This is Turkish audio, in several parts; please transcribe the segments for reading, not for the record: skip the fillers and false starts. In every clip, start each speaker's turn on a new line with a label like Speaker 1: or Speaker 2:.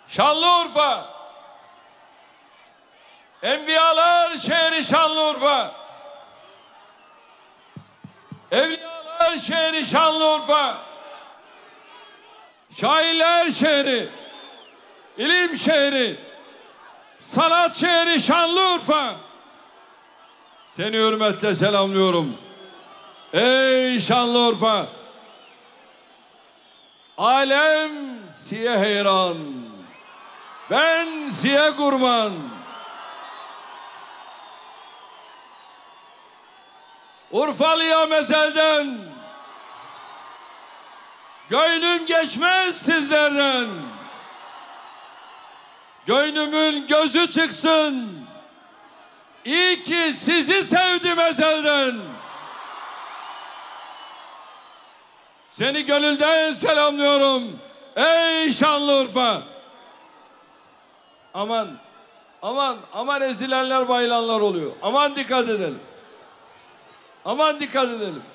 Speaker 1: Şanlıurfa. Enbiyalar şehri Şanlıurfa. Evliyalar şehri Şanlıurfa. Şairler şehri, ilim şehri, sanat şehri Şanlıurfa. Seni hürmetle selamlıyorum. Ey Şanlıurfa! Alem siye heyran, ben siye kurban. Urfalı'ya mezelden, gönlüm geçmez sizlerden. Gönlümün gözü çıksın. İyi ki sizi sevdim ezelden. Seni gönülden selamlıyorum. Ey Şanlıurfa! Aman, aman, aman ezilenler bayılanlar oluyor. Aman dikkat edelim. Aman dikkat edelim.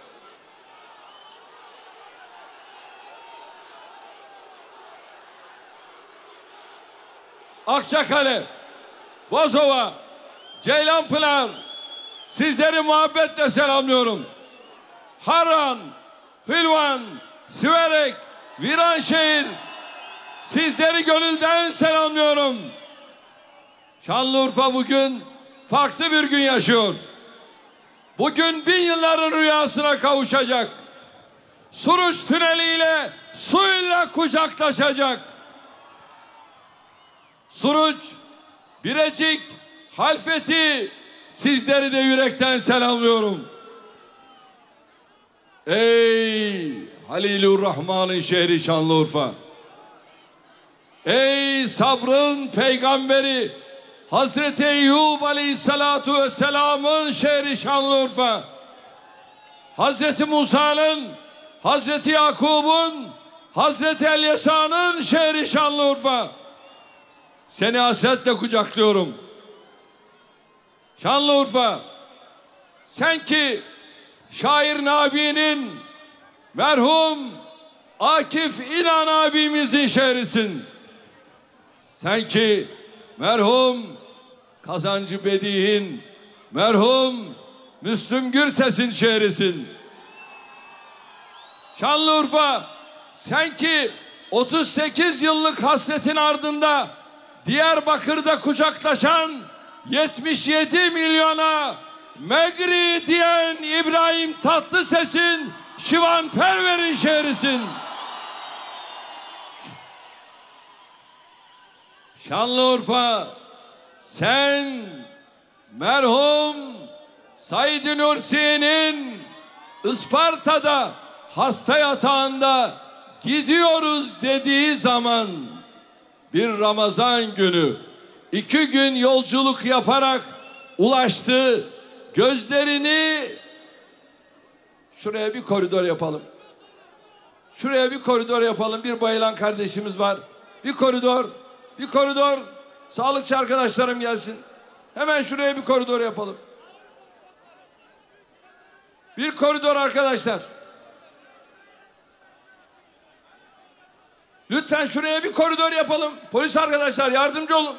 Speaker 1: Akçakale, Bozova, Ceylanpınar, sizleri muhabbetle selamlıyorum. Harran, Hülvan, Siverek, Viranşehir, sizleri gönülden selamlıyorum. Şanlıurfa bugün farklı bir gün yaşıyor. Bugün 1000 yılların rüyasına kavuşacak. Suruç tüneliyle, suyla kucaklaşacak. Suruç, Birecik, Halfeti, sizleri de yürekten selamlıyorum. Ey Halilur Rahman'ın şehri Şanlıurfa. Ey sabrın peygamberi Hazreti Eyyub Aleyhisselatu Vesselam'ın şehri Şanlıurfa. Hazreti Musa'nın, Hazreti Yakub'un, Hazreti Elyasa'nın şehri Şanlıurfa. Seni hasretle kucaklıyorum. Şanlıurfa, sen ki şair Nabi'nin, merhum Akif İnan abimizin şehrisin. Sen ki merhum Kazancı Bedi'nin, merhum Müslüm Gürses'in şehrisin. Şanlıurfa, sen ki 38 yıllık hasretin ardında Diyarbakır'da kucaklaşan 77 milyona Megri diyen İbrahim Tatlıses'in, Şivanperver'in şehrisin. Şanlıurfa, sen merhum Said Nursi'nin Isparta'da hasta yatağında gidiyoruz dediği zaman bir Ramazan günü 2 gün yolculuk yaparak ulaştı. Gözlerini şuraya bir koridor yapalım. Şuraya bir koridor yapalım. Bir bayılan kardeşimiz var. Bir koridor, bir koridor. Sağlıkçı arkadaşlarım gelsin. Hemen şuraya bir koridor yapalım. Bir koridor arkadaşlar. Lütfen şuraya bir koridor yapalım. Polis arkadaşlar yardımcı olun.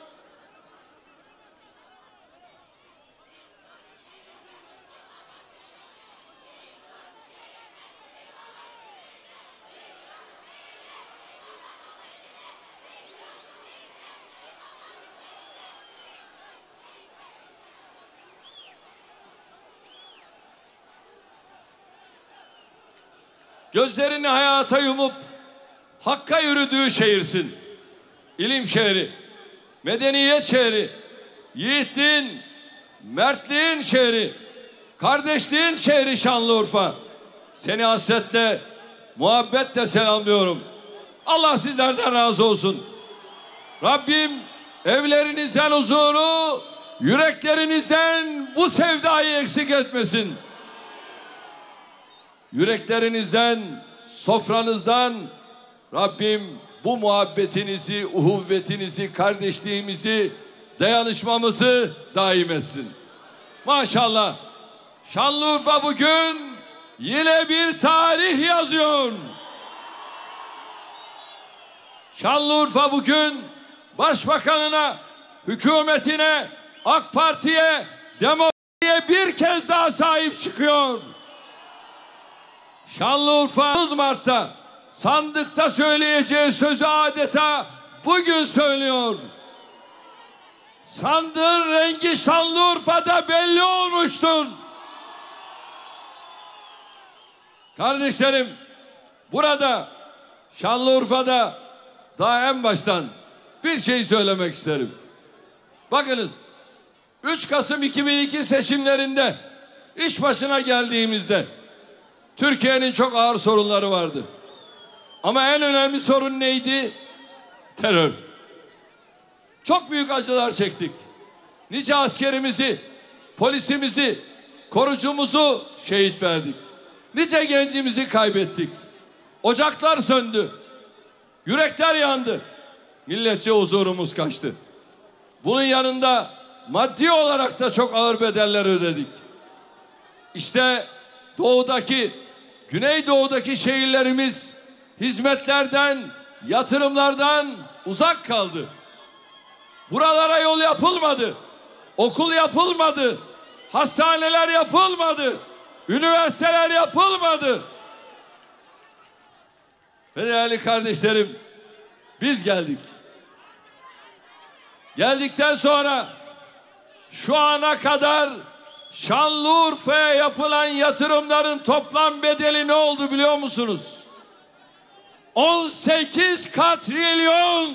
Speaker 1: Gözlerini hayata yumup Hakka yürüdüğü şehirsin. İlim şehri, medeniyet şehri, yiğitliğin, mertliğin şehri, kardeşliğin şehri Şanlıurfa. Seni hasretle, muhabbetle selamlıyorum. Allah sizlerden razı olsun. Rabbim evlerinizden huzuru, yüreklerinizden bu sevdayı eksik etmesin. Yüreklerinizden, sofranızdan Rabbim bu muhabbetinizi, uhuvvetinizi, kardeşliğimizi, dayanışmamızı daim etsin. Maşallah. Şanlıurfa bugün yine bir tarih yazıyor. Şanlıurfa bugün başbakanına, hükümetine, AK Parti'ye, demokrasiye bir kez daha sahip çıkıyor. Şanlıurfa 9 Mart'ta sandıkta söyleyeceği sözü adeta bugün söylüyor. Sandığın rengi Şanlıurfa'da belli olmuştur. Kardeşlerim, burada Şanlıurfa'da daha en baştan bir şey söylemek isterim. Bakınız, 3 Kasım 2002 seçimlerinde iş başına geldiğimizde Türkiye'nin çok ağır sorunları vardı. Ama en önemli sorun neydi? Terör. Çok büyük acılar çektik. Nice askerimizi, polisimizi, korucumuzu şehit verdik. Nice gencimizi kaybettik. Ocaklar söndü. Yürekler yandı. Milletçe huzurumuz kaçtı. Bunun yanında maddi olarak da çok ağır bedeller ödedik. İşte doğudaki, güneydoğudaki şehirlerimiz hizmetlerden, yatırımlardan uzak kaldı. Buralara yol yapılmadı. Okul yapılmadı. Hastaneler yapılmadı. Üniversiteler yapılmadı. Ve değerli kardeşlerim, biz geldik. Geldikten sonra şu ana kadar Şanlıurfa'ya yapılan yatırımların toplam bedeli ne oldu biliyor musunuz? 18 katrilyon.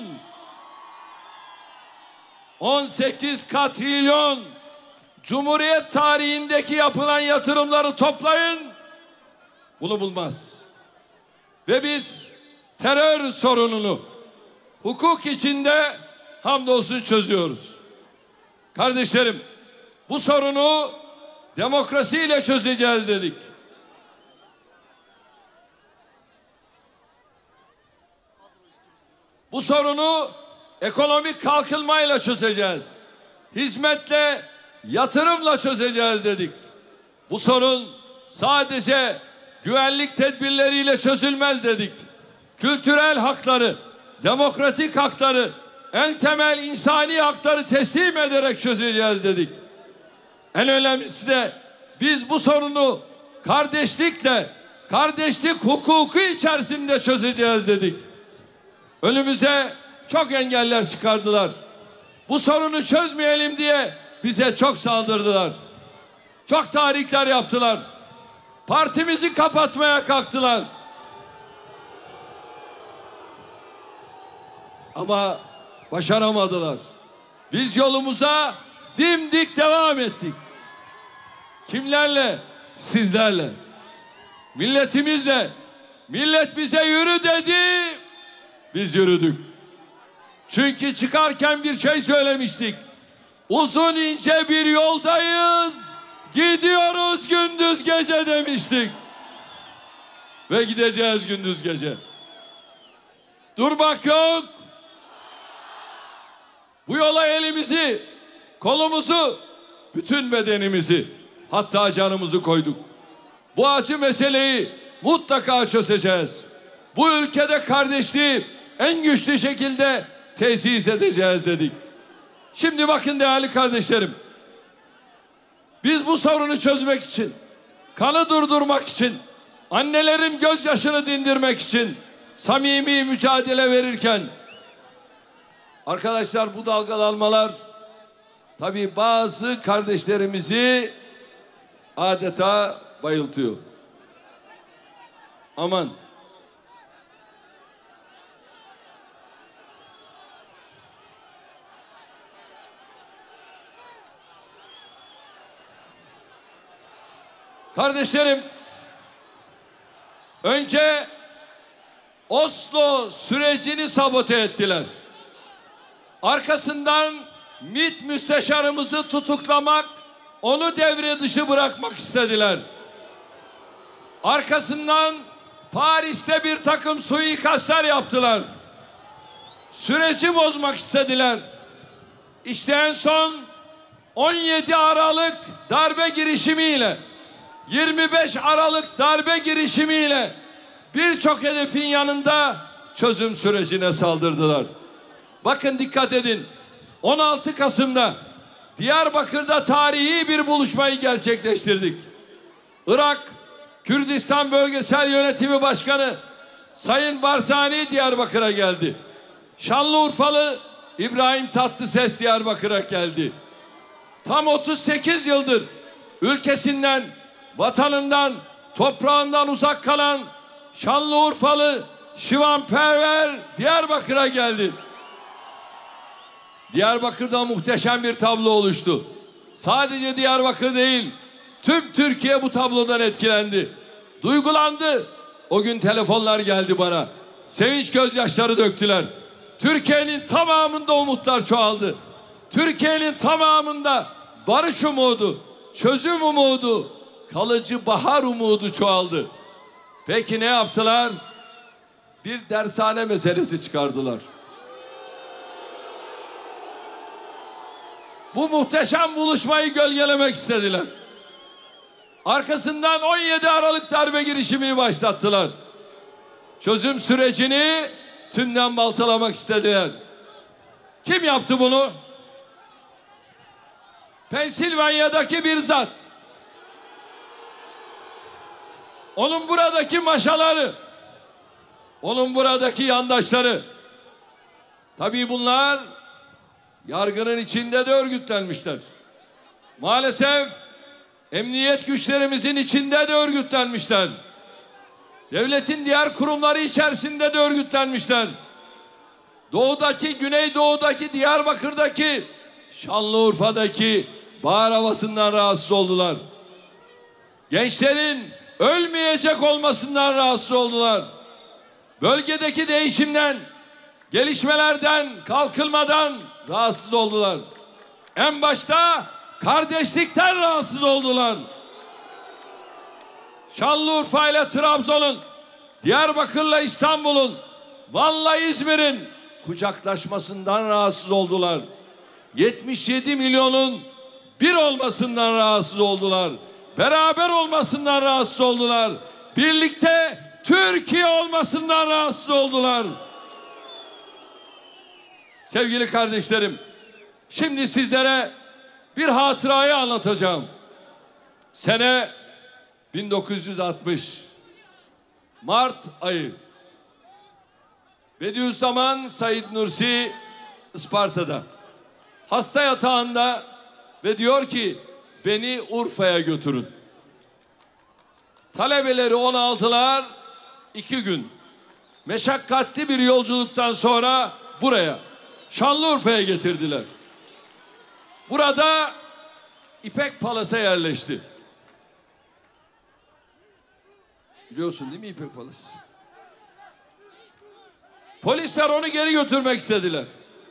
Speaker 1: 18 katrilyon. Cumhuriyet tarihindeki yapılan yatırımları toplayın, bunu bulmaz. Ve biz terör sorununu hukuk içinde hamdolsun çözüyoruz. Kardeşlerim, bu sorunu demokrasiyle çözeceğiz dedik. Bu sorunu ekonomik kalkınmayla çözeceğiz. Hizmetle, yatırımla çözeceğiz dedik. Bu sorun sadece güvenlik tedbirleriyle çözülmez dedik. Kültürel hakları, demokratik hakları, en temel insani hakları teslim ederek çözeceğiz dedik. En önemlisi de biz bu sorunu kardeşlikle, kardeşlik hukuku içerisinde çözeceğiz dedik. Önümüze çok engeller çıkardılar. Bu sorunu çözmeyelim diye bize çok saldırdılar. Çok tahrikler yaptılar. Partimizi kapatmaya kalktılar. Ama başaramadılar. Biz yolumuza dimdik devam ettik. Kimlerle? Sizlerle. Milletimizle. Millet bize yürü dedi. Biz yürüdük. Çünkü çıkarken bir şey söylemiştik. Uzun ince bir yoldayız. Gidiyoruz gündüz gece demiştik. Ve gideceğiz gündüz gece. Durmak yok. Bu yola elimizi, kolumuzu, bütün bedenimizi, hatta canımızı koyduk. Bu acı meseleyi mutlaka çözeceğiz. Bu ülkede kardeşliği en güçlü şekilde tesis edeceğiz dedik. Şimdi bakın değerli kardeşlerim. Biz bu sorunu çözmek için, kanı durdurmak için, annelerin gözyaşını dindirmek için samimi mücadele verirken, arkadaşlar bu dalgalanmalar tabii bazı kardeşlerimizi adeta bayıltıyor. Aman. Kardeşlerim, önce Oslo sürecini sabote ettiler. Arkasından MİT müsteşarımızı tutuklamak, onu devre dışı bırakmak istediler. Arkasından Paris'te bir takım suikastlar yaptılar. Süreci bozmak istediler. İşte en son 17 Aralık darbe girişimiyle, 25 Aralık darbe girişimiyle birçok hedefin yanında çözüm sürecine saldırdılar. Bakın dikkat edin. 16 Kasım'da Diyarbakır'da tarihi bir buluşmayı gerçekleştirdik. Irak Kürdistan Bölgesel Yönetimi Başkanı Sayın Barzani Diyarbakır'a geldi. Şanlıurfalı İbrahim Tatlıses Diyarbakır'a geldi. Tam 38 yıldır ülkesinden, vatanından, toprağından uzak kalan Şanlıurfalı Şivan Perver Diyarbakır'a geldi. Diyarbakır'da muhteşem bir tablo oluştu. Sadece Diyarbakır değil, tüm Türkiye bu tablodan etkilendi. Duygulandı. O gün telefonlar geldi bana. Sevinç gözyaşları döktüler. Türkiye'nin tamamında umutlar çoğaldı. Türkiye'nin tamamında barış umudu, çözüm umudu, kalıcı bahar umudu çoğaldı. Peki ne yaptılar? Bir dershane meselesi çıkardılar. Bu muhteşem buluşmayı gölgelemek istediler. Arkasından 17 Aralık darbe girişimini başlattılar. Çözüm sürecini tümden baltalamak istediler. Kim yaptı bunu? Pensilvanya'daki bir zat. Onun buradaki maşaları, onun buradaki yandaşları. Tabii bunlar yargının içinde de örgütlenmişler. Maalesef emniyet güçlerimizin içinde de örgütlenmişler. Devletin diğer kurumları içerisinde de örgütlenmişler. Doğudaki, Güneydoğu'daki, Diyarbakır'daki, Şanlıurfa'daki bahar havasından rahatsız oldular. Gençlerin ölmeyecek olmasından rahatsız oldular. Bölgedeki değişimden, gelişmelerden, kalkınmadan rahatsız oldular. En başta kardeşlikten rahatsız oldular. Şanlıurfa ile Trabzon'un, Diyarbakır'la İstanbul'un, Van'la İzmir'in kucaklaşmasından rahatsız oldular. 77 milyonun bir olmasından rahatsız oldular. Beraber olmasından rahatsız oldular. Birlikte Türkiye olmasından rahatsız oldular. Sevgili kardeşlerim, şimdi sizlere bir hatırayı anlatacağım. Sene 1960 Mart ayı. Bediüzzaman Said Nursi Isparta'da hasta yatağında ve diyor ki beni Urfa'ya götürün. Talebeleri 16'lar 2 gün meşakkatli bir yolculuktan sonra buraya Şanlıurfa'ya getirdiler. Burada İpek Palas'a yerleşti. Biliyorsun değil mi İpek Palas? Polisler onu geri götürmek istediler.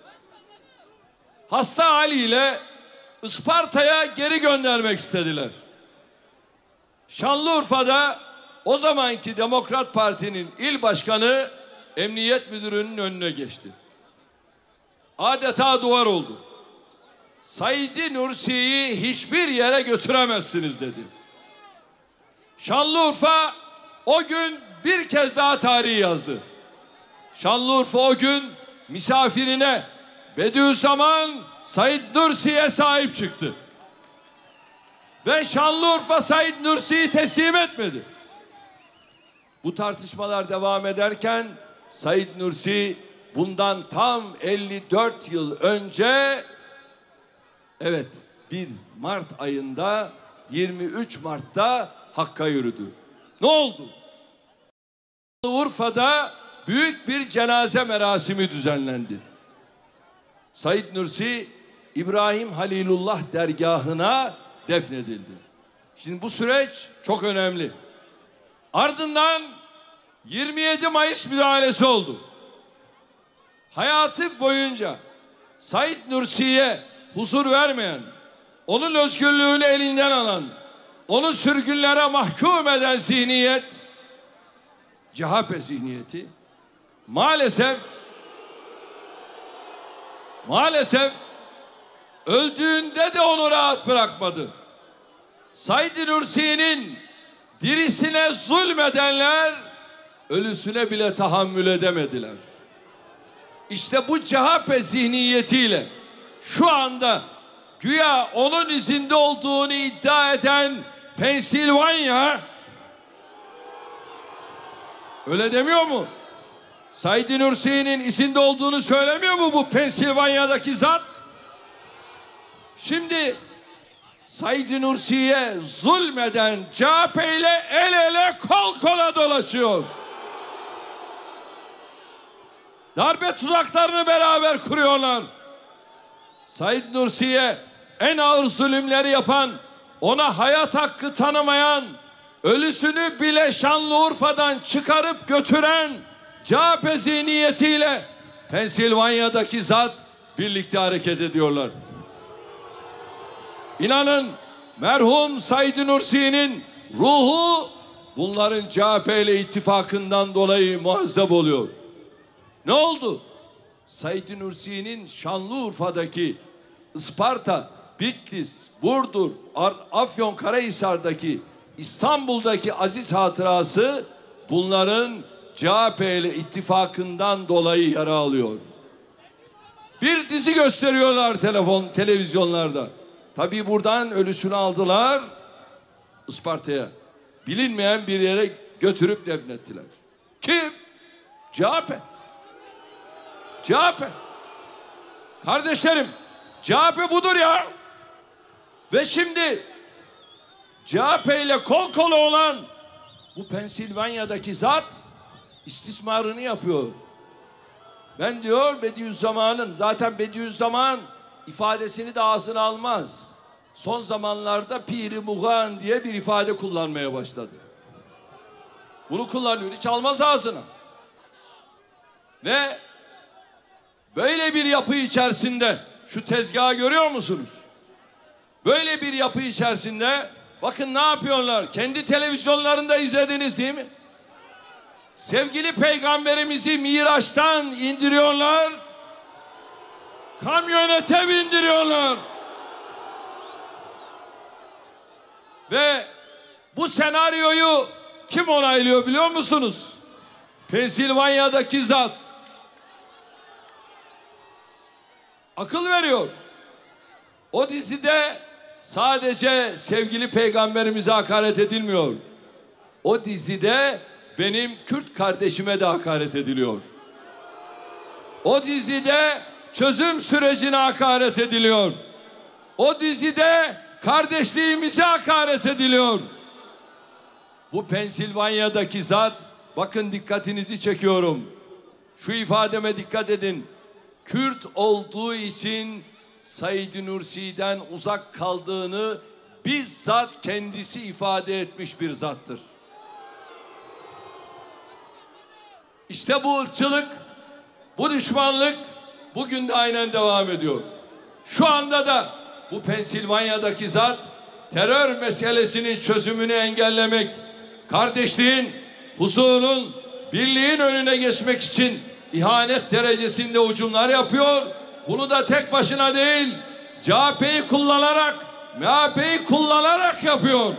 Speaker 1: Hasta haliyle Isparta'ya geri göndermek istediler. Şanlıurfa'da o zamanki Demokrat Parti'nin il başkanı emniyet müdürünün önüne geçti. Adeta duvar oldu. Said Nursi'yi hiçbir yere götüremezsiniz dedi. Şanlıurfa o gün bir kez daha tarihi yazdı. Şanlıurfa o gün misafirine Bediüzzaman Said Nursi'ye sahip çıktı. Ve Şanlıurfa Said Nursi'yi teslim etmedi. Bu tartışmalar devam ederken Said Nursi bundan tam 54 yıl önce, evet, 1 Mart ayında 23 Mart'ta Hakk'a yürüdü. Ne oldu? Urfa'da büyük bir cenaze merasimi düzenlendi. Said Nursi İbrahim Halilullah dergahına defnedildi. Şimdi bu süreç çok önemli. Ardından 27 Mayıs müdahalesi oldu. Hayatı boyunca Said Nursi'ye huzur vermeyen, onun özgürlüğünü elinden alan, onu sürgünlere mahkum eden zihniyet, CHP zihniyeti, maalesef öldüğünde de onu rahat bırakmadı. Said Nursi'nin dirisine zulmedenler ölüsüne bile tahammül edemediler. İşte bu CHP zihniyetiyle şu anda güya onun izinde olduğunu iddia eden Pensilvanya, öyle demiyor mu? Said Nursi'nin izinde olduğunu söylemiyor mu bu Pensilvanya'daki zat? Şimdi Said Nursi'ye zulmeden CHP ile el ele kol kola dolaşıyor. Darbe tuzaklarını beraber kuruyorlar. Said Nursi'ye en ağır zulümleri yapan, ona hayat hakkı tanımayan, ölüsünü bile Şanlıurfa'dan çıkarıp götüren CHP zihniyetiyle Pensilvanya'daki zat birlikte hareket ediyorlar. İnanın merhum Said Nursi'nin ruhu bunların CHP ile ittifakından dolayı muazzab oluyor. Ne oldu? Said Nursi'nin Şanlıurfa'daki, Isparta, Bitlis, Burdur, Afyonkarahisar'daki, İstanbul'daki aziz hatırası bunların CHP ile ittifakından dolayı yara alıyor. Bir dizi gösteriyorlar televizyonlarda. Tabii buradan ölüsünü aldılar Isparta'ya. Bilinmeyen bir yere götürüp defnettiler. Kim? CHP. CHP. Kardeşlerim, CHP budur ya. Ve şimdi CHP ile kol kola olan bu Pensilvanya'daki zat istismarını yapıyor. Ben diyor Bediüzzaman'ın, zaten Bediüzzaman ifadesini de ağzına almaz. Son zamanlarda Piri Muğan diye bir ifade kullanmaya başladı. Bunu kullanıyor, hiç almaz ağzına. Ve böyle bir yapı içerisinde şu tezgahı görüyor musunuz? Böyle bir yapı içerisinde bakın ne yapıyorlar? Kendi televizyonlarında izlediniz değil mi? Sevgili peygamberimizi Miraç'tan indiriyorlar. Kamyonete bindiriyorlar. Ve bu senaryoyu kim onaylıyor biliyor musunuz? Pensilvanya'daki zat. Akıl veriyor. O dizide sadece sevgili peygamberimize hakaret edilmiyor. O dizide benim Kürt kardeşime de hakaret ediliyor. O dizide çözüm sürecine hakaret ediliyor. O dizide kardeşliğimize hakaret ediliyor. Bu Pensilvanya'daki zat, bakın dikkatinizi çekiyorum. Şu ifademe dikkat edin. Kürt olduğu için Said Nursi'den uzak kaldığını bizzat kendisi ifade etmiş bir zattır. İşte bu ırkçılık, bu düşmanlık bugün de aynen devam ediyor. Şu anda da bu Pensilvanya'daki zat terör meselesinin çözümünü engellemek, kardeşliğin, huzurun, birliğin önüne geçmek için ihanet derecesinde hücumlar yapıyor. Bunu da tek başına değil, CHP'yi kullanarak, MHP'yi kullanarak yapıyor.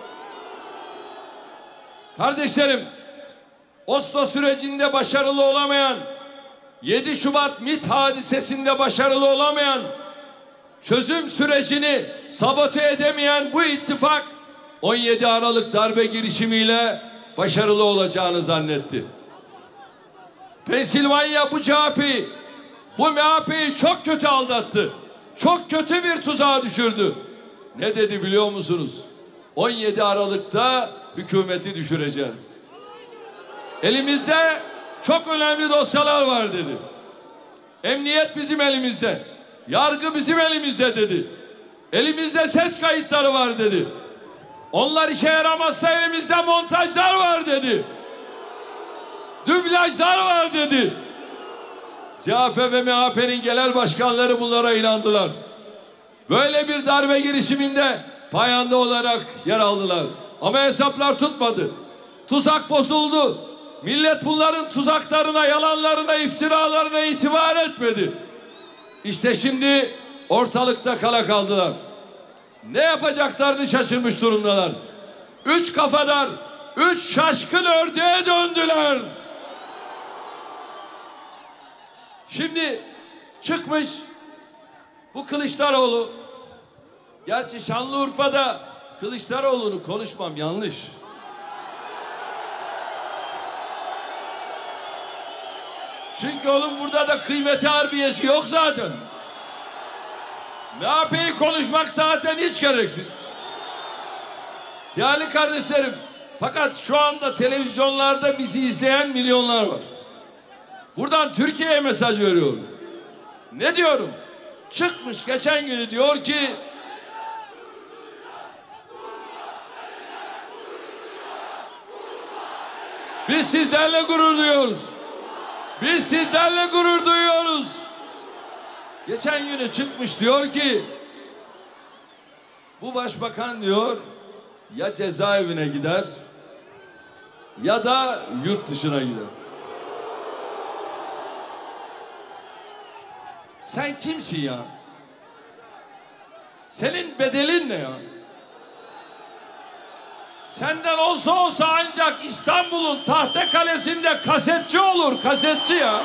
Speaker 1: Kardeşlerim, Oslo sürecinde başarılı olamayan, 7 Şubat MİT hadisesinde başarılı olamayan, çözüm sürecini sabote edemeyen bu ittifak 17 Aralık darbe girişimiyle başarılı olacağını zannetti. Pensilvanya bu CHP'yi, bu MHP'yi çok kötü aldattı. Çok kötü bir tuzağa düşürdü. Ne dedi biliyor musunuz? 17 Aralık'ta hükümeti düşüreceğiz. Elimizde çok önemli dosyalar var dedi. Emniyet bizim elimizde. Yargı bizim elimizde dedi. Elimizde ses kayıtları var dedi. Onlar işe yaramazsa elimizde montajlar var dedi. Dublajlar var dedi. CHP ve MHP'nin genel başkanları bunlara inandılar. Böyle bir darbe girişiminde payanda olarak yer aldılar. Ama hesaplar tutmadı. Tuzak bozuldu. Millet bunların tuzaklarına, yalanlarına, iftiralarına itibar etmedi. İşte şimdi ortalıkta kala kaldılar. Ne yapacaklarını şaşırmış durumdalar. 3 kafadar üç şaşkın ördeğe döndüler. Şimdi çıkmış bu Kılıçdaroğlu. Gerçi Şanlıurfa'da Kılıçdaroğlu'nu konuşmam yanlış. Çünkü onun burada da kıymeti harbiyesi yok zaten. MHP'yi konuşmak zaten hiç gereksiz. Değerli kardeşlerim, fakat şu anda televizyonlarda bizi izleyen milyonlar var. Buradan Türkiye'ye mesaj veriyorum. Ne diyorum? Çıkmış geçen günü diyor ki biz sizlerle gurur duyuyoruz. Biz sizlerle gurur duyuyoruz. Geçen günü çıkmış diyor ki bu başbakan diyor ya cezaevine gider ya da yurt dışına gider. Sen kimsin ya? Senin bedelin ne ya? Senden olsa ancak İstanbul'un Tahtakale'sinde kasetçi olur, kasetçi ya.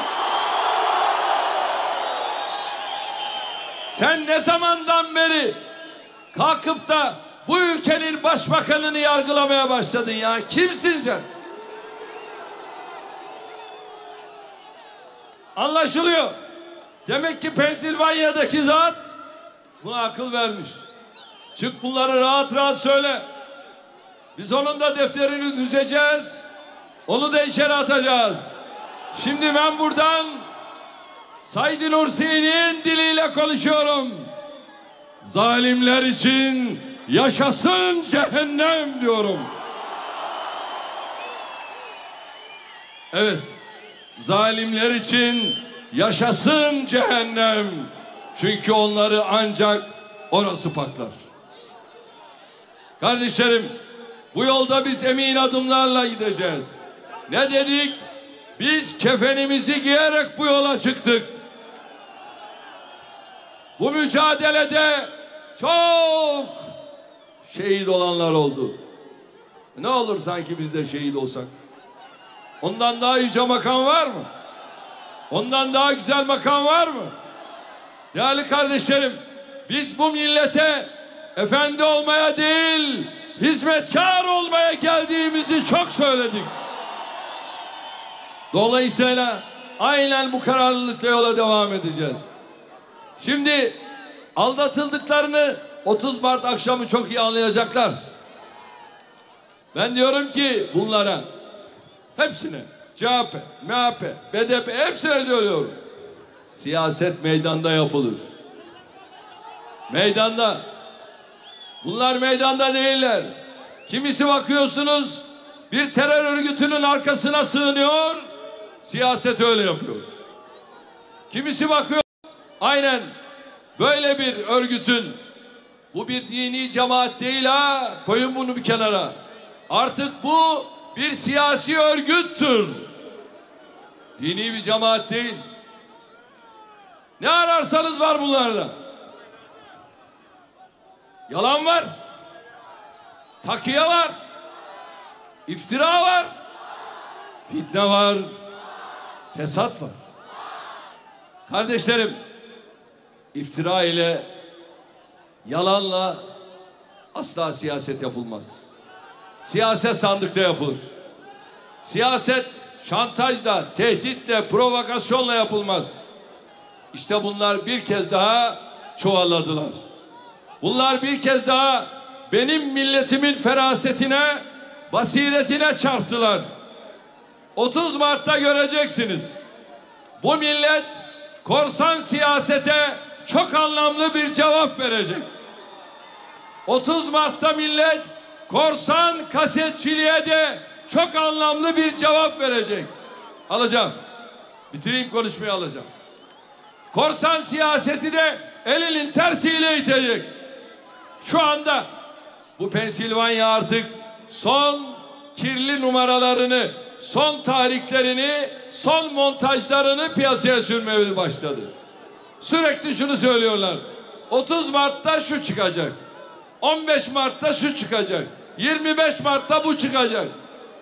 Speaker 1: Sen ne zamandan beri kalkıp da bu ülkenin başbakanını yargılamaya başladın ya? Kimsin sen? Anlaşılıyor. Demek ki Pensilvanya'daki zat buna akıl vermiş. Çık bunları rahat rahat söyle. Biz onun da defterini düzeceğiz. Onu da içeri atacağız. Şimdi ben buradan Said Nursi'nin diliyle konuşuyorum. Zalimler için yaşasın cehennem diyorum. Evet. Zalimler için yaşasın cehennem. Çünkü onları ancak orası paklar. Kardeşlerim, bu yolda biz emin adımlarla gideceğiz. Ne dedik? Biz kefenimizi giyerek bu yola çıktık. Bu mücadelede çok şehit olanlar oldu. Ne olur sanki biz de şehit olsak? Ondan daha yüce makam var mı? Ondan daha güzel makam var mı? Değerli kardeşlerim, biz bu millete efendi olmaya değil, hizmetkar olmaya geldiğimizi çok söyledik. Dolayısıyla aynen bu kararlılıkla yola devam edeceğiz. Şimdi aldatıldıklarını 30 Mart akşamı çok iyi anlayacaklar. Ben diyorum ki bunlara, hepsine, CHP, MHP, BDP hepsine söylüyorum. Siyaset meydanda yapılır. Meydanda. Bunlar meydanda değiller. Kimisi bakıyorsunuz bir terör örgütünün arkasına sığınıyor. Siyaset öyle yapıyor. Kimisi bakıyor aynen böyle bir örgütün, bu bir dini cemaat değil ha, koyun bunu bir kenara. Artık bu bir siyasi örgüttür. Dini bir cemaat değil. Ne ararsanız var bunlarda. Yalan var. Takiye var. İftira var. Fitne var. Fesat var. Kardeşlerim, iftira ile, yalanla asla siyaset yapılmaz. Siyaset sandıkta yapılır. Siyaset şantajla, tehditle, provokasyonla yapılmaz. İşte bunlar bir kez daha çuvalladılar. Bunlar bir kez daha benim milletimin ferasetine, basiretine çarptılar. 30 Mart'ta göreceksiniz. Bu millet korsan siyasete çok anlamlı bir cevap verecek. 30 Mart'ta millet korsan kasetçiliğe de çok anlamlı bir cevap verecek. Alacağım. Bitireyim konuşmayı, alacağım. Korsan siyaseti de elinin tersiyle itecek. Şu anda bu Pensilvanya artık son kirli numaralarını, son tarihlerini, son montajlarını piyasaya sürmeye başladı. Sürekli şunu söylüyorlar. 30 Mart'ta şu çıkacak. 15 Mart'ta şu çıkacak. 25 Mart'ta bu çıkacak.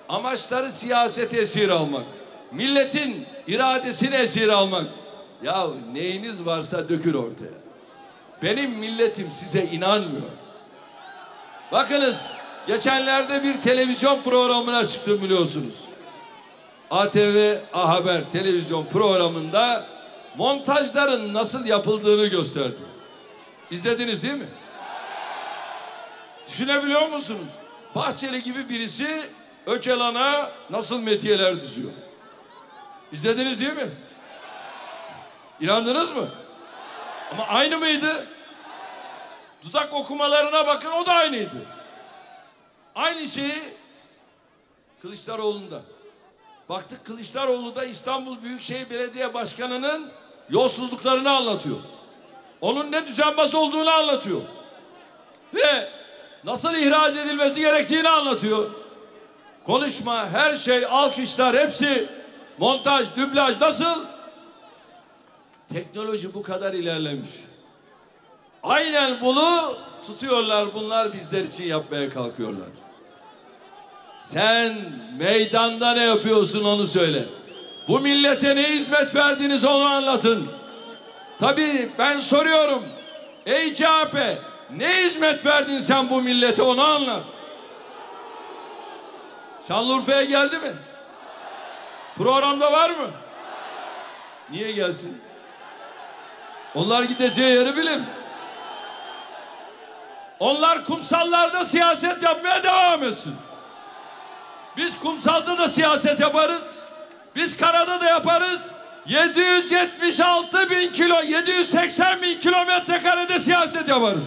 Speaker 1: amaçları siyaseti esir almak. Milletin iradesini esir almak. Ya neyiniz varsa dökül ortaya. Benim milletim size inanmıyor. Bakınız, geçenlerde bir televizyon programına çıktım biliyorsunuz. ATV A Haber televizyon programında montajların nasıl yapıldığını gösterdim. İzlediniz değil mi? Düşünebiliyor musunuz? Bahçeli gibi birisi Öcalan'a nasıl metiyeler düzüyor. İzlediniz değil mi? İnandınız mı? Ama aynı mıydı? Dudak okumalarına bakın, o da aynıydı. Aynı şeyi Kılıçdaroğlu'nda. Baktık Kılıçdaroğlu da İstanbul Büyükşehir Belediye Başkanı'nın yolsuzluklarını anlatıyor. Onun ne düzenbaz olduğunu anlatıyor. Ve nasıl ihraç edilmesi gerektiğini anlatıyor. Konuşma, her şey, alkışlar, hepsi montaj, dublaj nasıl? Teknoloji bu kadar ilerlemiş. Aynen bunu tutuyorlar, bunlar bizler için yapmaya kalkıyorlar. Sen meydanda ne yapıyorsun onu söyle. Bu millete ne hizmet verdiniz onu anlatın. Tabii ben soruyorum. Ey CHP, ne hizmet verdin sen bu millete onu anlat. Şanlıurfa'ya geldi mi? Programda var mı? Niye gelsin? Onlar gideceği yeri bilir. Onlar kumsallarda siyaset yapmaya devam etsin. Biz kumsalda da siyaset yaparız. Biz karada da yaparız. 776 bin kilo, 780 bin kilometre karede siyaset yaparız.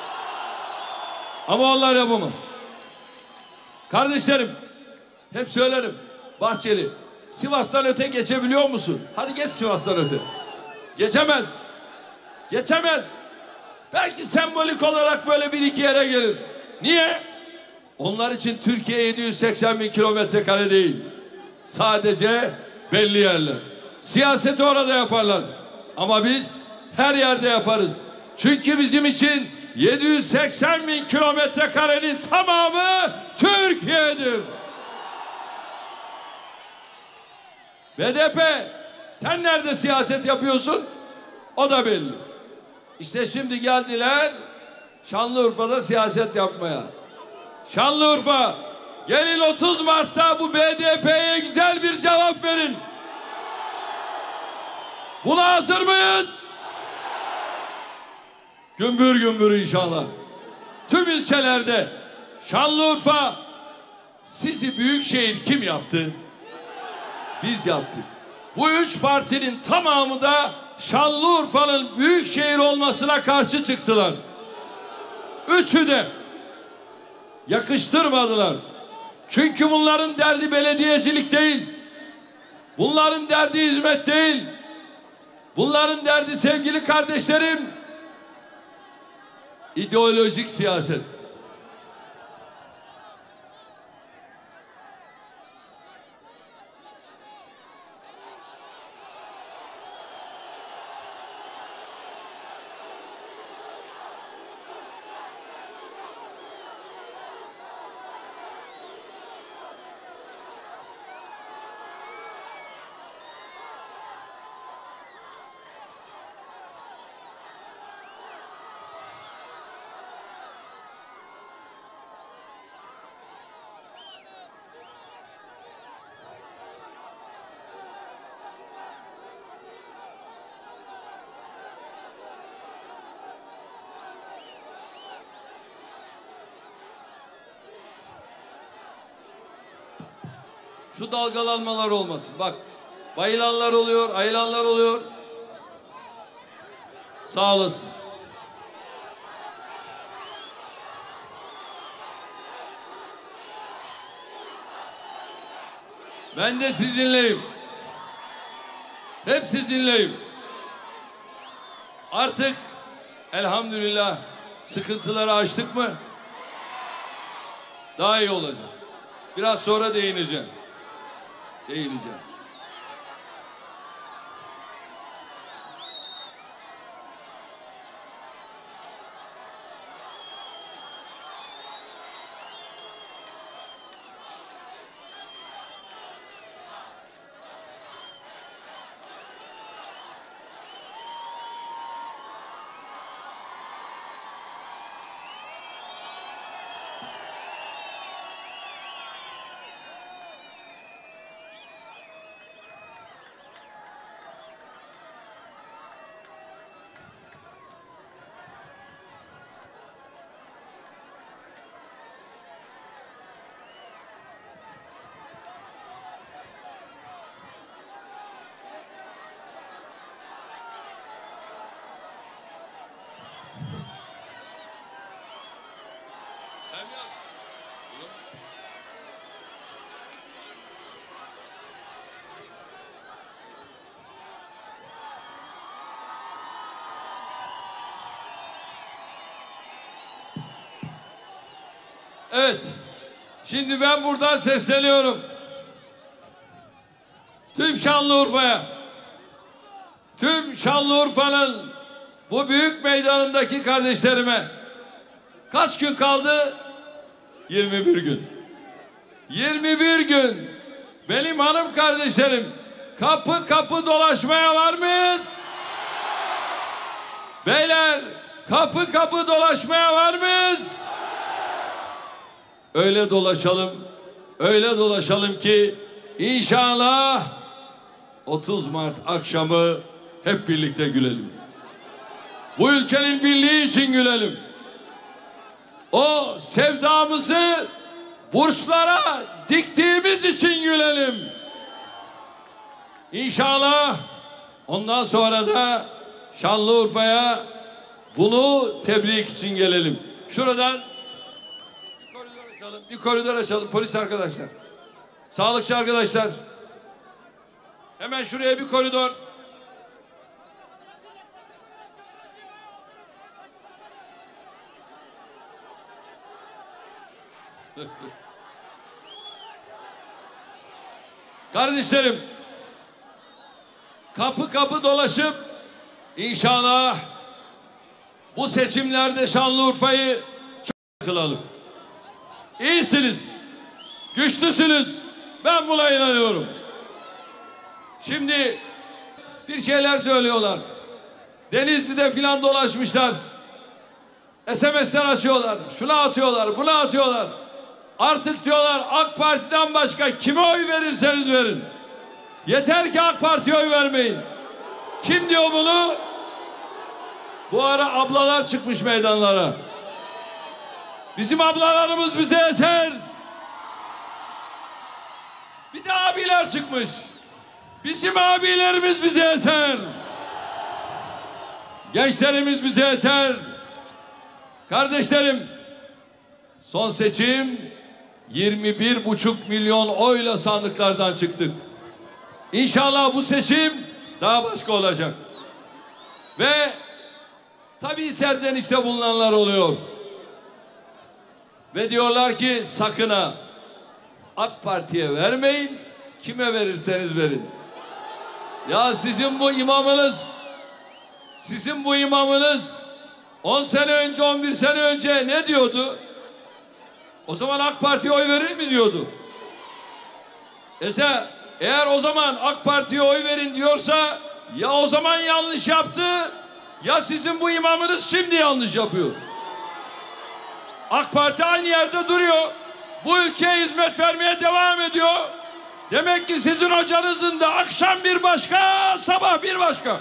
Speaker 1: Ama onlar yapamaz. Kardeşlerim, hep söylerim. Bahçeli, Sivas'tan öte geçebiliyor musun? Hadi geç Sivas'tan öte. Geçemez. Geçemez. Belki sembolik olarak böyle bir iki yere gelir. Niye? Onlar için Türkiye 780 bin kilometre kare değil. Sadece belli yerler. Siyaseti orada yaparlar. Ama biz her yerde yaparız. Çünkü bizim için 780 bin kilometre karenin tamamı Türkiye'dir. BDP, sen nerede siyaset yapıyorsun? O da belli. İşte şimdi geldiler Şanlıurfa'da siyaset yapmaya. Şanlıurfa, gelin 30 Mart'ta bu BDP'ye güzel bir cevap verin. Buna hazır mıyız? Gümbür gümbür inşallah. Tüm ilçelerde Şanlıurfa, sizi büyükşehir kim yaptı? Biz yaptık. Bu üç partinin tamamı da Şanlıurfa'nın büyükşehir olmasına karşı çıktılar. Üçü de yakıştırmadılar. Çünkü bunların derdi belediyecilik değil. Bunların derdi hizmet değil. Bunların derdi sevgili kardeşlerim, ideolojik siyaset. Şu dalgalanmalar olmasın. Bak, bayılanlar oluyor, ayılanlar oluyor. Sağ olasın. Ben de sizinleyim. Hep sizinleyim. Artık elhamdülillah sıkıntıları aştık mı? Daha iyi olacak. Biraz sonra değineceğim. Evet. Şimdi ben buradan sesleniyorum. Tüm Şanlıurfa'ya, tüm Şanlıurfa'nın bu büyük meydanındaki kardeşlerime kaç gün kaldı? 21 gün. 21 gün. Benim hanım kardeşlerim, kapı kapı dolaşmaya var mıyız? Beyler, kapı kapı dolaşmaya var mıyız? Öyle dolaşalım, öyle dolaşalım ki inşallah 30 Mart akşamı hep birlikte gülelim. Bu ülkenin birliği için gülelim. O sevdamızı burçlara diktiğimiz için gülelim. İnşallah ondan sonra da Şanlıurfa'ya bunu tebrik için gelelim. Şuradan bir koridor açalım polis arkadaşlar. Sağlıkçı arkadaşlar. Hemen şuraya bir koridor. Kardeşlerim, kapı kapı dolaşıp inşallah bu seçimlerde Şanlıurfa'yı çok kılalım. İyisiniz, güçlüsünüz. Ben buna inanıyorum. Şimdi bir şeyler söylüyorlar. Denizli'de filan dolaşmışlar. SMS'ler açıyorlar. Şuna atıyorlar, buna atıyorlar. Artık diyorlar AK Parti'den başka kime oy verirseniz verin. Yeter ki AK Parti'ye oy vermeyin. Kim diyor bunu? Bu ara ablalar çıkmış meydanlara. Bizim ablalarımız bize yeter. Bir de abiler çıkmış. Bizim abilerimiz bize yeter. Gençlerimiz bize yeter. Kardeşlerim, son seçim 21,5 milyon oyla sandıklardan çıktık. İnşallah bu seçim daha başka olacak. Ve tabii serzenişte bulunanlar oluyor. Ve diyorlar ki sakın ha AK Parti'ye vermeyin, kime verirseniz verin. Ya sizin bu imamınız 10 sene önce, 11 sene önce ne diyordu? O zaman AK Parti'ye oy verir mi diyordu? Eğer o zaman AK Parti'ye oy verin diyorsa ya o zaman yanlış yaptı ya sizin bu imamınız şimdi yanlış yapıyor. AK Parti aynı yerde duruyor. Bu ülkeye hizmet vermeye devam ediyor. Demek ki sizin hocanızın da akşam bir başka, sabah bir başka.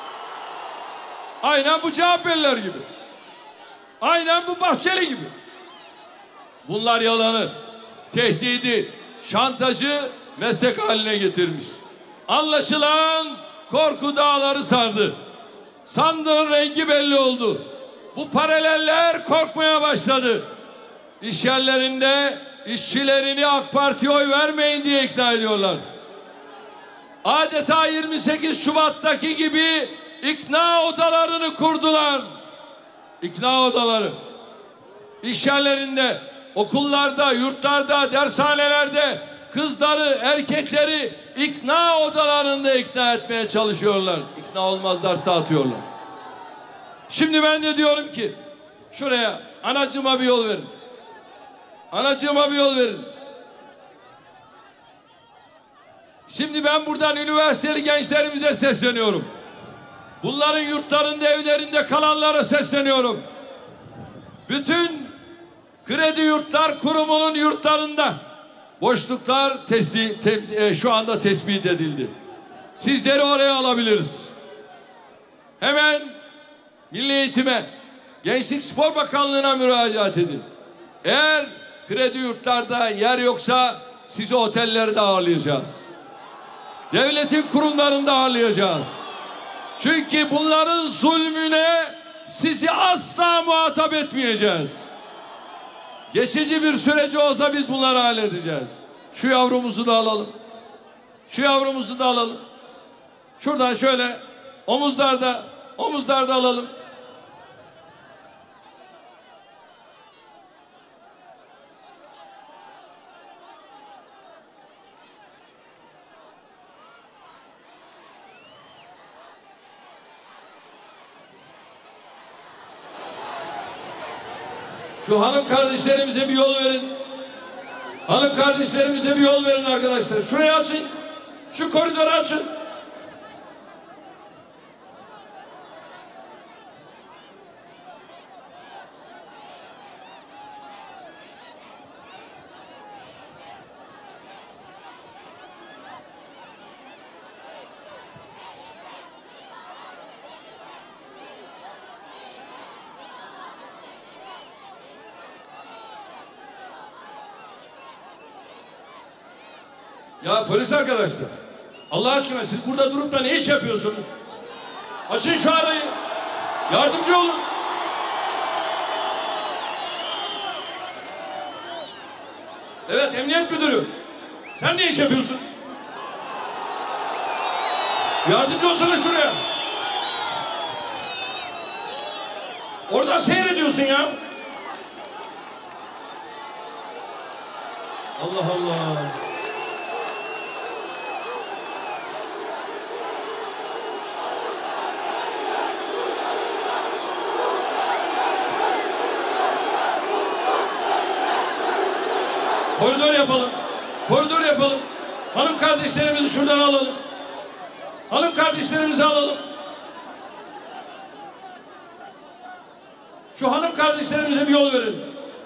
Speaker 1: Aynen bu CHP'liler gibi. Aynen bu Bahçeli gibi. Bunlar yalanı, tehdidi, şantajı meslek haline getirmiş. Anlaşılan korku dağları sardı. Sandığın rengi belli oldu. Bu paraleller korkmaya başladı. İş yerlerinde işçilerini AK Parti'ye oy vermeyin diye ikna ediyorlar. Adeta 28 Şubat'taki gibi ikna odalarını kurdular. İkna odaları. İş yerlerinde, okullarda, yurtlarda, dershanelerde kızları, erkekleri ikna odalarında ikna etmeye çalışıyorlar. İkna olmazlarsa atıyorlar. Şimdi ben de diyorum ki şuraya anacığıma bir yol verin. Anacığıma bir yol verin. Şimdi ben buradan üniversiteli gençlerimize sesleniyorum. Bunların yurtlarında, evlerinde kalanlara sesleniyorum. Bütün Kredi Yurtlar Kurumu'nun yurtlarında boşluklar şu anda tespit edildi. Sizleri oraya alabiliriz. Hemen Milli Eğitim'e, Gençlik Spor Bakanlığı'na müracaat edin. Eğer kredi yurtlarda yer yoksa sizi otellerde ağırlayacağız. Devletin kurumlarında ağırlayacağız. Çünkü bunların zulmüne sizi asla muhatap etmeyeceğiz. Geçici bir süreci olsa biz bunları halledeceğiz. Şu yavrumuzu da alalım. Şu yavrumuzu da alalım. Şuradan şöyle omuzlarda alalım. Şu hanım kardeşlerimize bir yol verin. Hanım kardeşlerimize bir yol verin arkadaşlar. Şurayı açın. Şu koridoru açın. Ya polis arkadaşlar, Allah aşkına siz burada durup da ne iş yapıyorsunuz? Açın şu arayı. Yardımcı olun. Evet, emniyet müdürü. Sen ne iş yapıyorsun? Yardımcı olsana şuraya. Oradan seyrediyorsun ya. Allah Allah. Koridor yapalım. Koridor yapalım. Hanım kardeşlerimizi şuradan alalım. Hanım kardeşlerimizi alalım. Şu hanım kardeşlerimize bir yol verin.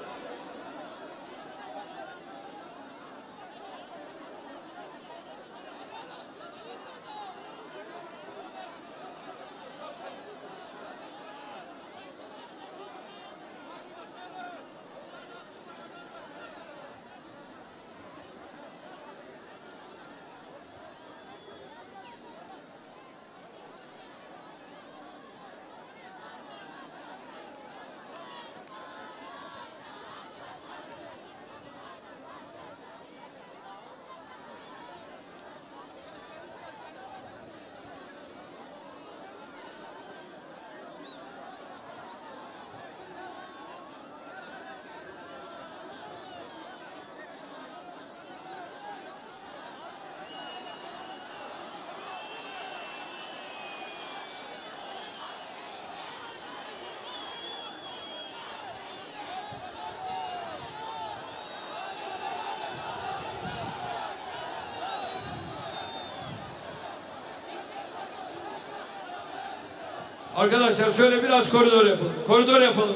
Speaker 1: Arkadaşlar şöyle biraz koridor yapalım. Koridor yapalım.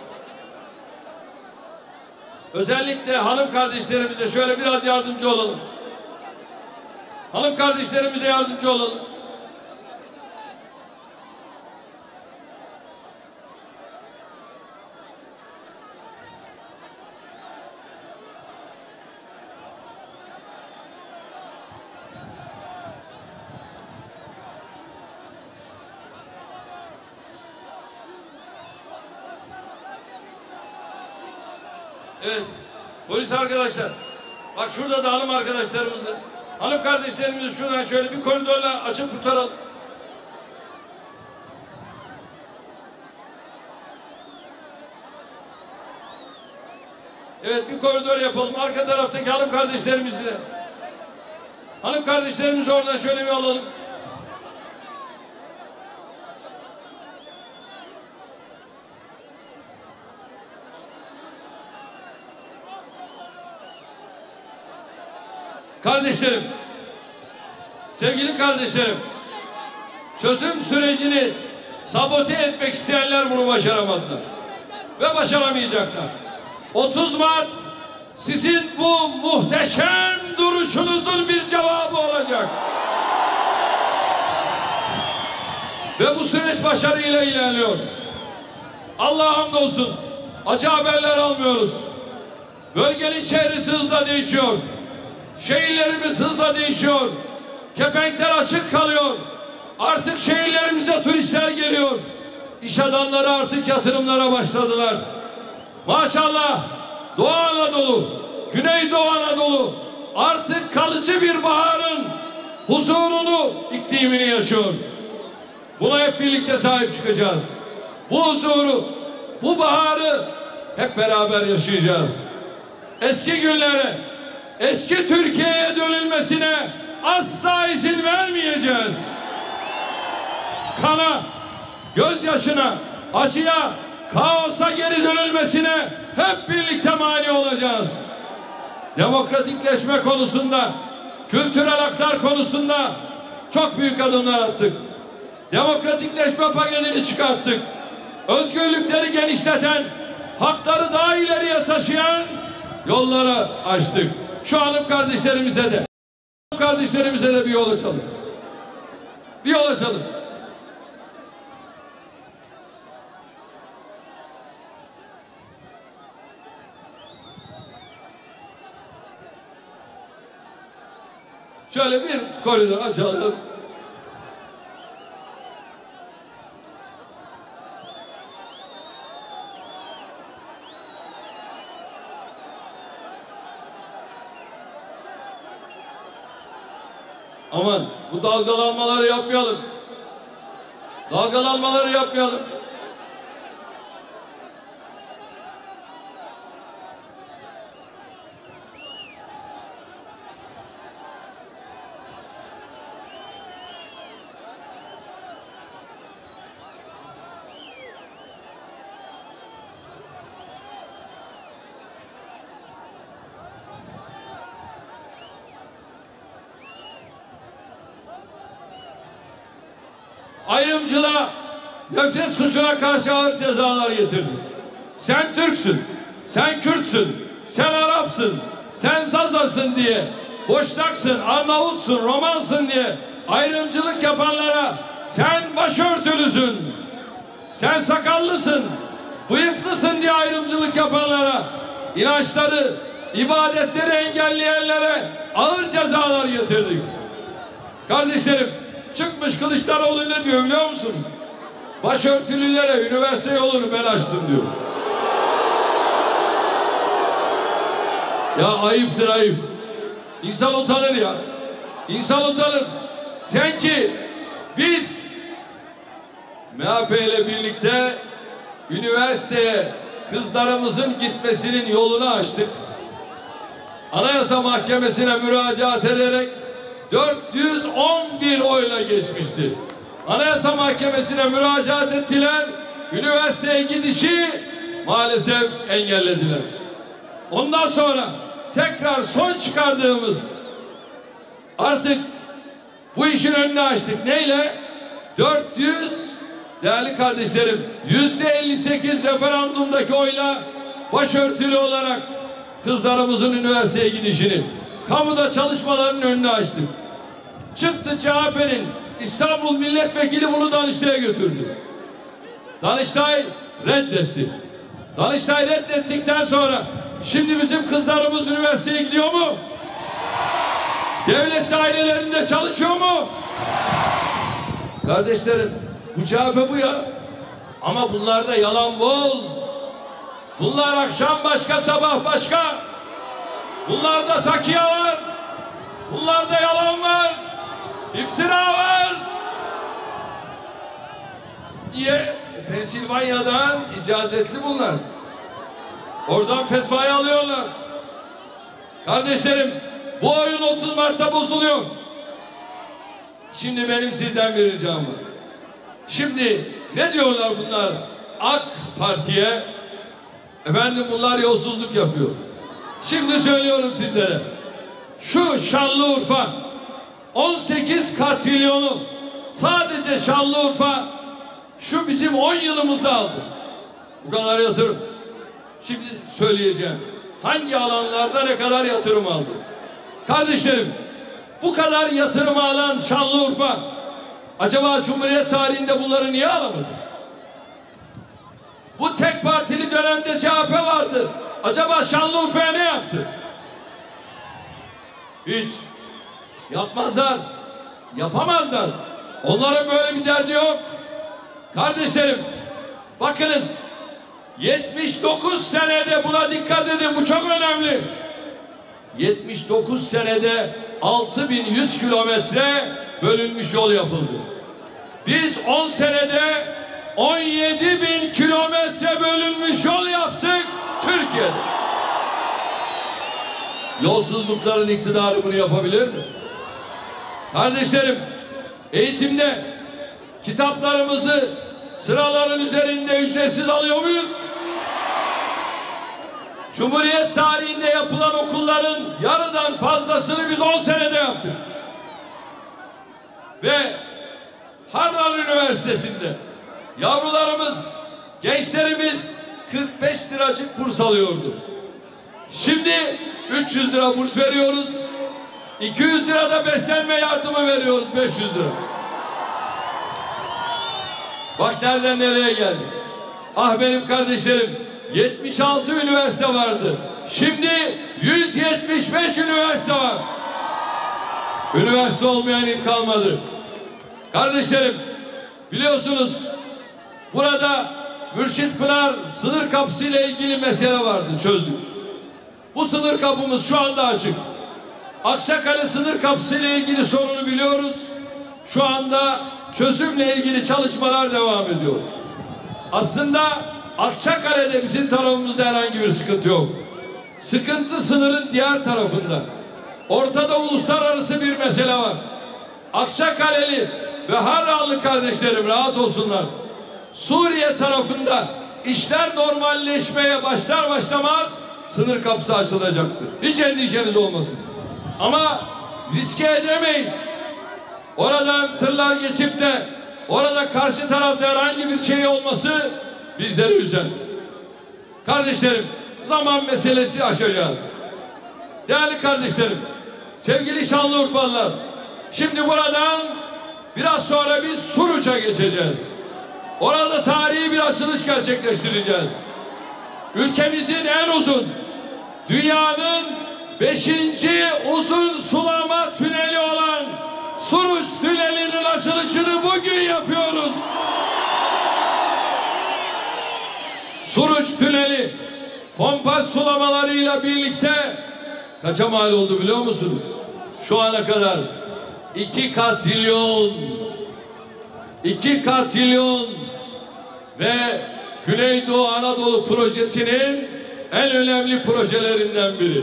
Speaker 1: Özellikle hanım kardeşlerimize şöyle biraz yardımcı olalım. Hanım kardeşlerimize yardımcı olalım. Evet, polis arkadaşlar, bak şurada da hanım arkadaşlarımızı, hanım kardeşlerimizi şuradan şöyle bir koridorla açıp kurtaralım. Evet, bir koridor yapalım. Arka taraftaki hanım kardeşlerimizi de. Hanım kardeşlerimizi oradan şöyle bir alalım. Kardeşlerim, sevgili kardeşlerim, çözüm sürecini sabote etmek isteyenler bunu başaramadılar ve başaramayacaklar. 30 Mart sizin bu muhteşem duruşunuzun bir cevabı olacak. Ve bu süreç başarıyla ilerliyor. Allah'a hamdolsun, acı haberler almıyoruz. Bölgenin çehresi hızla değişiyor. Şehirlerimiz hızla değişiyor. Kepenkler açık kalıyor. Artık şehirlerimize turistler geliyor. İş adamları artık yatırımlara başladılar. Maşallah Doğu Anadolu, Güneydoğu Anadolu artık kalıcı bir baharın huzurunu, iklimini yaşıyor. Buna hep birlikte sahip çıkacağız. Bu huzuru, bu baharı hep beraber yaşayacağız. Eski günlere, eski Türkiye'ye dönülmesine asla izin vermeyeceğiz. Kana, gözyaşına, acıya, kaosa geri dönülmesine hep birlikte mani olacağız. Demokratikleşme konusunda, kültürel haklar konusunda çok büyük adımlar attık. Demokratikleşme paketini çıkarttık. Özgürlükleri genişleten, hakları daha ileriye taşıyan yolları açtık. Şu hanım kardeşlerimize de bir yol açalım. Bir yol açalım. Şöyle bir koridor açalım. Aman bu dalgalanmaları yapmayalım. Dalgalanmaları yapmayalım. Ayrımcılığa, nefret suçuna karşı ağır cezalar getirdik. Sen Türksün, sen Kürtsün, sen Arapsın, sen Zazasın diye, Boşnaksın, Arnavutsun, Romansın diye ayrımcılık yapanlara sen başörtülüsün, sen sakallısın, bıyıklısın diye ayrımcılık yapanlara, inançları, ibadetleri engelleyenlere ağır cezalar getirdik. Kardeşlerim, çıkmış Kılıçdaroğlu ne diyor biliyor musunuz? Başörtülülere üniversite yolunu ben açtım diyor. Ya ayıptır ayıp. İnsan utanır ya. İnsan utanır. Sen ki biz MHP ile birlikte üniversiteye kızlarımızın gitmesinin yolunu açtık. Anayasa Mahkemesi'ne müracaat ederek 411 oyla geçmişti. Anayasa Mahkemesi'ne müracaat ettiler. Üniversiteye gidişi maalesef engellediler. Ondan sonra tekrar son çıkardığımız artık bu işin önünü açtık. Neyle? 400 değerli kardeşlerim %58 referandumdaki oyla başörtülü olarak kızlarımızın üniversiteye gidişini, kamuda çalışmaların önünü açtık. Çıktı CHP'nin İstanbul Milletvekili bunu Danıştay'a götürdü. Danıştay reddetti. Danıştay reddettikten sonra şimdi bizim kızlarımız üniversiteye gidiyor mu? Devlet dairelerinde çalışıyor mu? Kardeşlerim bu CHP bu ya. Ama bunlarda yalan bol. Bunlar akşam başka sabah başka. Bunlarda takiye var. Bunlarda yalan var. İftira var. Niye? Pensilvanya'dan icazetli bunlar. Oradan fetvayı alıyorlar. Kardeşlerim bu oyun 30 Mart'ta bozuluyor. Şimdi benim sizden bir ricam var. Şimdi ne diyorlar bunlar? AK Parti'ye efendim bunlar yolsuzluk yapıyor. Şimdi söylüyorum sizlere. Şu Şanlıurfa 18 katrilyonu sadece Şanlıurfa şu bizim 10 yılımızda aldı. Bu kadar yatırım. Şimdi söyleyeceğim. Hangi alanlarda ne kadar yatırım aldı? Kardeşlerim bu kadar yatırım alan Şanlıurfa acaba Cumhuriyet tarihinde bunları niye alamadı? Bu tek partili dönemde CHP vardı. Acaba Şanlıurfa'ya ne yaptı? Hiç. Yapmazlar. Yapamazlar. Onların böyle bir derdi yok. Kardeşlerim bakınız 79 senede buna dikkat edin, bu çok önemli. 79 senede 6100 kilometre bölünmüş yol yapıldı. Biz 10 senede 17.000 kilometre bölünmüş yol yaptık Türkiye'de. Yolsuzlukların iktidarı bunu yapabilir mi? Kardeşlerim eğitimde kitaplarımızı sıraların üzerinde ücretsiz alıyor muyuz? Cumhuriyet tarihinde yapılan okulların yarıdan fazlasını biz 10 senede yaptık. Ve Harran Üniversitesi'nde yavrularımız, gençlerimiz 45 liracık burs alıyordu. Şimdi 300 lira burs veriyoruz. 200 lira da beslenme yardımı veriyoruz, 500 lira. Bak nereden nereye geldik. Ah benim kardeşlerim, 76 üniversite vardı. Şimdi 175 üniversite var. Üniversite olmayan il kalmadı. Kardeşlerim, biliyorsunuz burada Mürşitpınar sınır kapısı ile ilgili mesele vardı, çözdük. Bu sınır kapımız şu anda açık. Akçakale sınır kapısı ile ilgili sorunu biliyoruz. Şu anda çözümle ilgili çalışmalar devam ediyor. Aslında Akçakale'de bizim tarafımızda herhangi bir sıkıntı yok. Sıkıntı sınırın diğer tarafında. Ortada uluslararası bir mesele var. Akçakaleli ve Harranlı kardeşlerim rahat olsunlar. Suriye tarafında işler normalleşmeye başlar başlamaz sınır kapısı açılacaktır. Hiç endişeniz olmasın. Ama riske edemeyiz. Oradan tırlar geçip de orada karşı tarafta herhangi bir şey olması bizleri üzer. Kardeşlerim, zaman meselesi aşacağız. Değerli kardeşlerim, sevgili Şanlıurfalılar, şimdi buradan biraz sonra biz Suruç'a geçeceğiz. Orada tarihi bir açılış gerçekleştireceğiz. Ülkemizin en uzun, dünyanın 5. uzun sulama tüneli olan Suruç Tüneli'nin açılışını bugün yapıyoruz. Suruç Tüneli pompaj sulamalarıyla birlikte kaça mal oldu biliyor musunuz? Şu ana kadar 2 katrilyon ve Güneydoğu Anadolu projesinin en önemli projelerinden biri.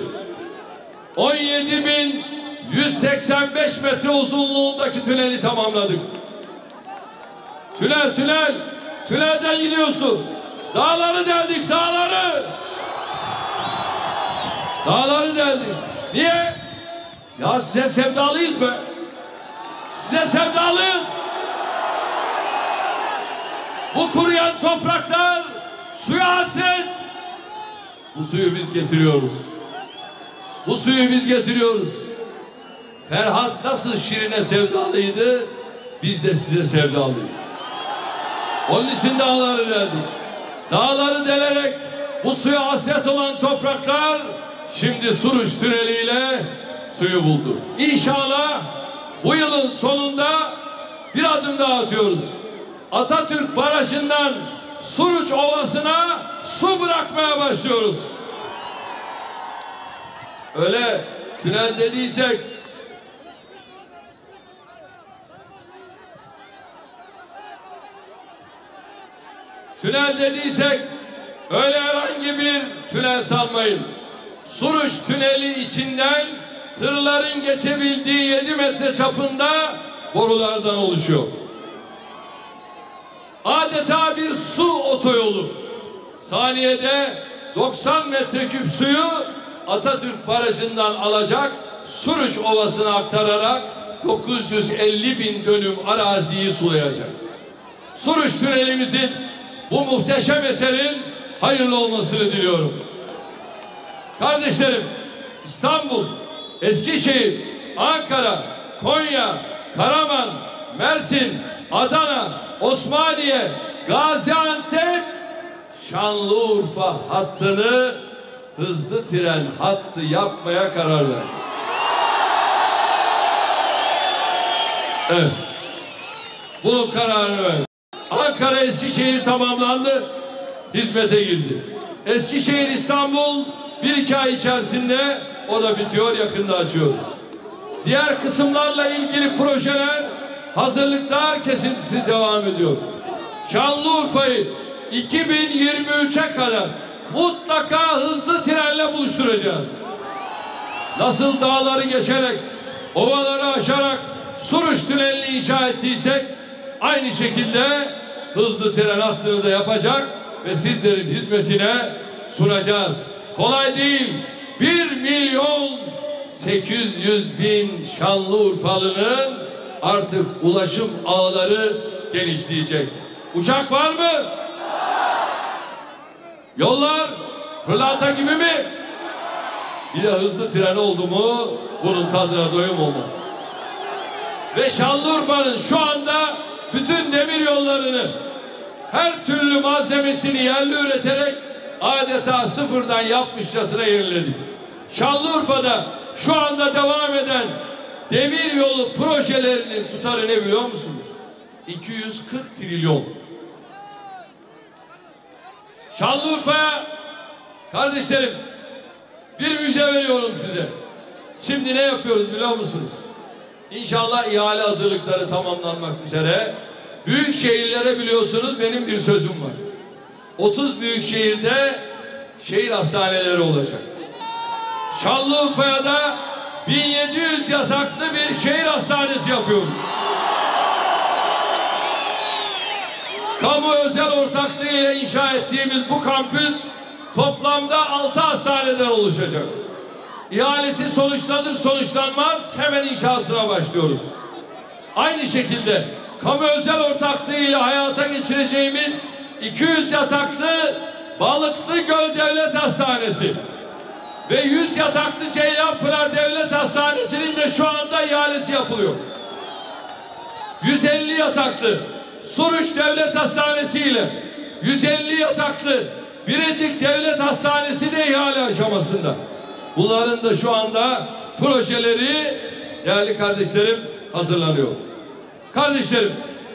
Speaker 1: 17.185 metre uzunluğundaki tüneli tamamladık. Tünelden gidiyorsun. Dağları deldik, dağları. Dağları deldik. Niye? Ya size sevdalıyız be. Size sevdalıyız. Bu kuruyan topraklar suya hasret. Bu suyu biz getiriyoruz. Bu suyu biz getiriyoruz. Ferhat nasıl Şirin'e sevdalıydı, biz de size sevdalıyız. Onun için dağları deldik. Dağları delerek bu suya hasret olan topraklar şimdi Suruç Tüneli ile suyu buldu. İnşallah bu yılın sonunda bir adım daha atıyoruz. Atatürk Barajı'ndan Suruç Ovası'na su bırakmaya başlıyoruz. Öyle tünel dediysek öyle herhangi bir tünel sanmayın. Suruç Tüneli içinden tırların geçebildiği 7 metre çapında borulardan oluşuyor. Adeta bir su otoyolu. Saniyede 90 metreküp suyu Atatürk Barajı'ndan alacak, Suruç Ovası'na aktararak 950.000 dönüm araziyi sulayacak. Suruç Tünelimizin bu muhteşem eserin hayırlı olmasını diliyorum. Kardeşlerim, İstanbul, Eskişehir, Ankara, Konya, Karaman, Mersin, Adana, Osmaniye, Gaziantep, Şanlıurfa hattını hızlı tren hattı yapmaya karar verdi. Evet. Bunun kararını verdi. Ankara Eskişehir tamamlandı. Hizmete girdi. Eskişehir İstanbul 1-2 ay içerisinde o da bitiyor, yakında açıyoruz. Diğer kısımlarla ilgili projeler, hazırlıklar kesintisiz devam ediyor. Şanlıurfa'yı 2023'e kadar mutlaka hızlı trenle buluşturacağız. Nasıl dağları geçerek, ovaları aşarak Suruç Tüneli'ni inşa ettiysek aynı şekilde hızlı tren hattını da yapacak ve sizlerin hizmetine sunacağız. kolay değil. 1.800.000 Şanlıurfalı'nın artık ulaşım ağları genişleyecek. Uçak var mı? Yollar pırlanta gibi mi? Bir de hızlı tren oldu mu bunun tadına doyum olmaz. Ve Şanlıurfa'nın şu anda bütün demir yollarını, her türlü malzemesini yerli üreterek adeta sıfırdan yapmışçasına yeniledik. Şanlıurfa'da şu anda devam eden demir yolu projelerinin tutarı ne biliyor musunuz? 240 trilyon. Şanlıurfa'ya kardeşlerim bir müjde veriyorum size. Şimdi ne yapıyoruz biliyor musunuz? İnşallah ihale hazırlıkları tamamlanmak üzere. Büyük şehirlere biliyorsunuz benim bir sözüm var. 30 büyük şehirde şehir hastaneleri olacak. Şanlıurfa'ya da 1700 yataklı bir şehir hastanesi yapıyoruz. Kamu özel ortaklığı ile inşa ettiğimiz bu kampüs toplamda 6 hastaneden oluşacak. İhalesi sonuçlanır sonuçlanmaz hemen inşasına başlıyoruz. Aynı şekilde kamu özel ortaklığı ile hayata geçireceğimiz 200 yataklı Balıklıgöl Devlet Hastanesi ve 100 yataklı Ceylanpınar Devlet Hastanesi'nin de şu anda ihalesi yapılıyor. 150 yataklı Suruç Devlet Hastanesi ile 150 yataklı Birecik Devlet Hastanesi de ihale aşamasında. Bunların da şu anda projeleri değerli kardeşlerim hazırlanıyor. Kardeşlerim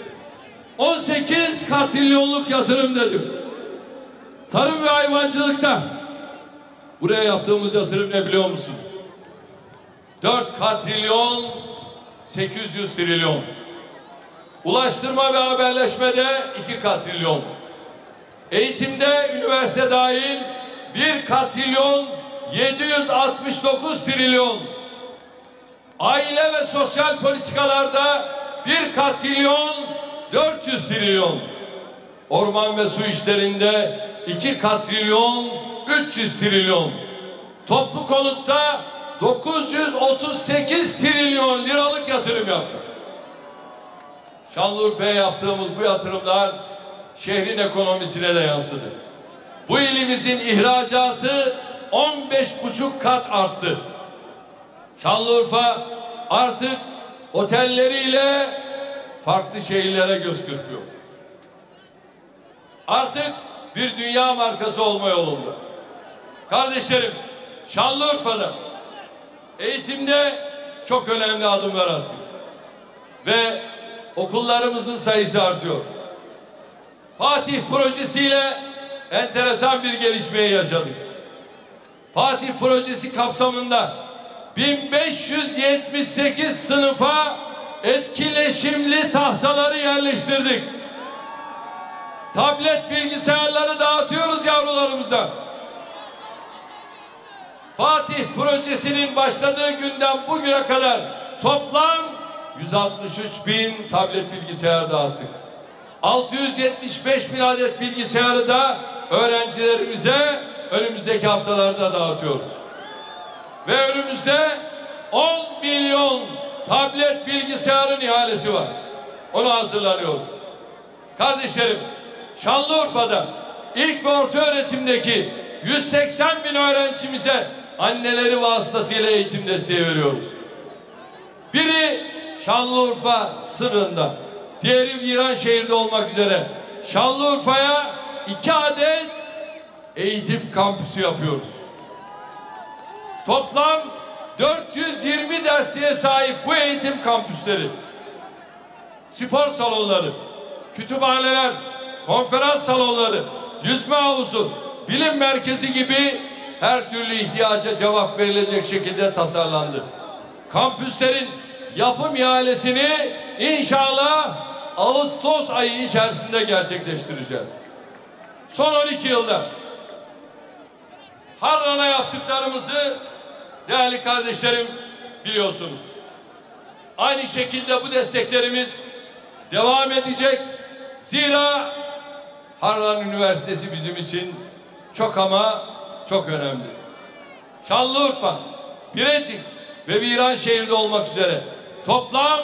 Speaker 1: 18 katrilyonluk yatırım dedim. Tarım ve hayvancılıkta buraya yaptığımız yatırım ne biliyor musunuz? 4 katrilyon 800 trilyon. Ulaştırma ve haberleşmede 2 katrilyon. Eğitimde üniversite dahil 1 katrilyon 769 trilyon. Aile ve sosyal politikalarda 1 katrilyon 400 trilyon. Orman ve su işlerinde 2 katrilyon 300 trilyon. Toplu konutta 938 trilyon liralık yatırım yaptık. Şanlıurfa'ya yaptığımız bu yatırımlar şehrin ekonomisine de yansıdı. Bu ilimizin ihracatı 15,5 kat arttı. Şanlıurfa artık otelleriyle farklı şehirlere göz kırpıyor. Artık bir dünya markası olma yolunda. Kardeşlerim, Şanlıurfa'da eğitimde çok önemli adımlar attık. Ve okullarımızın sayısı artıyor. Fatih projesiyle enteresan bir gelişmeyi yaşadık. Fatih projesi kapsamında 1578 sınıfa etkileşimli tahtaları yerleştirdik. Tablet bilgisayarları dağıtıyoruz yavrularımıza. Fatih projesinin başladığı günden bugüne kadar toplam 163.000 tablet bilgisayar dağıttık. 675.000 adet bilgisayarı da öğrencilerimize önümüzdeki haftalarda dağıtıyoruz. Ve önümüzde 10 milyon tablet bilgisayarın ihalesi var. Onu hazırlanıyoruz. Kardeşlerim, Şanlıurfa'da ilk ve orta öğretimdeki 180.000 öğrencimize anneleri vasıtasıyla eğitim desteği veriyoruz. Biri Şanlıurfa sırrında, diğeri Viranşehir'de olmak üzere Şanlıurfa'ya 2 adet eğitim kampüsü yapıyoruz. Toplam 420 dersliğe sahip bu eğitim kampüsleri, spor salonları, kütüphaneler, konferans salonları, yüzme havuzu, bilim merkezi gibi her türlü ihtiyaca cevap verilecek şekilde tasarlandı. Kampüslerin yapım ihalesini inşallah Ağustos ayı içerisinde gerçekleştireceğiz. Son 12 yılda Harran'a yaptıklarımızı değerli kardeşlerim biliyorsunuz. Aynı şekilde bu desteklerimiz devam edecek. Zira Harran Üniversitesi bizim için çok ama çok önemli. Şanlıurfa, Birecik ve Viranşehir'de olmak üzere toplam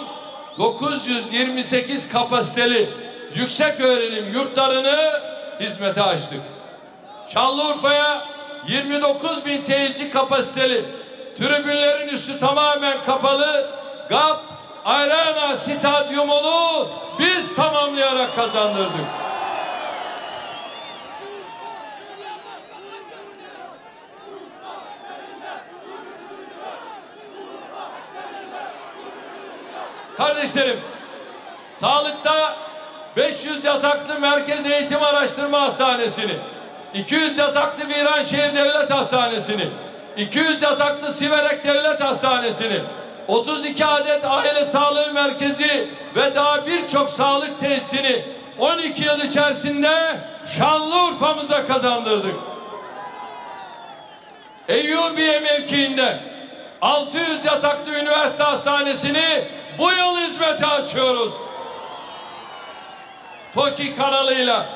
Speaker 1: 928 kapasiteli yüksek öğrenim yurtlarını hizmete açtık. Şanlıurfa'ya 29.000 seyirci kapasiteli, tribünlerin üstü tamamen kapalı GAP Arena Stadyumunu biz tamamlayarak kazandırdık. Kardeşlerim, sağlıkta 500 yataklı Merkez Eğitim Araştırma Hastanesi'ni, 200 yataklı Viranşehir Devlet Hastanesi'ni, 200 yataklı Siverek Devlet Hastanesi'ni, 32 adet aile sağlığı merkezi ve daha birçok sağlık tesisini 12 yıl içerisinde Şanlıurfa'mıza kazandırdık. Eyyubiye mevkiinde 600 yataklı üniversite hastanesini bu yıl hizmete açıyoruz. TOKİ kanalıyla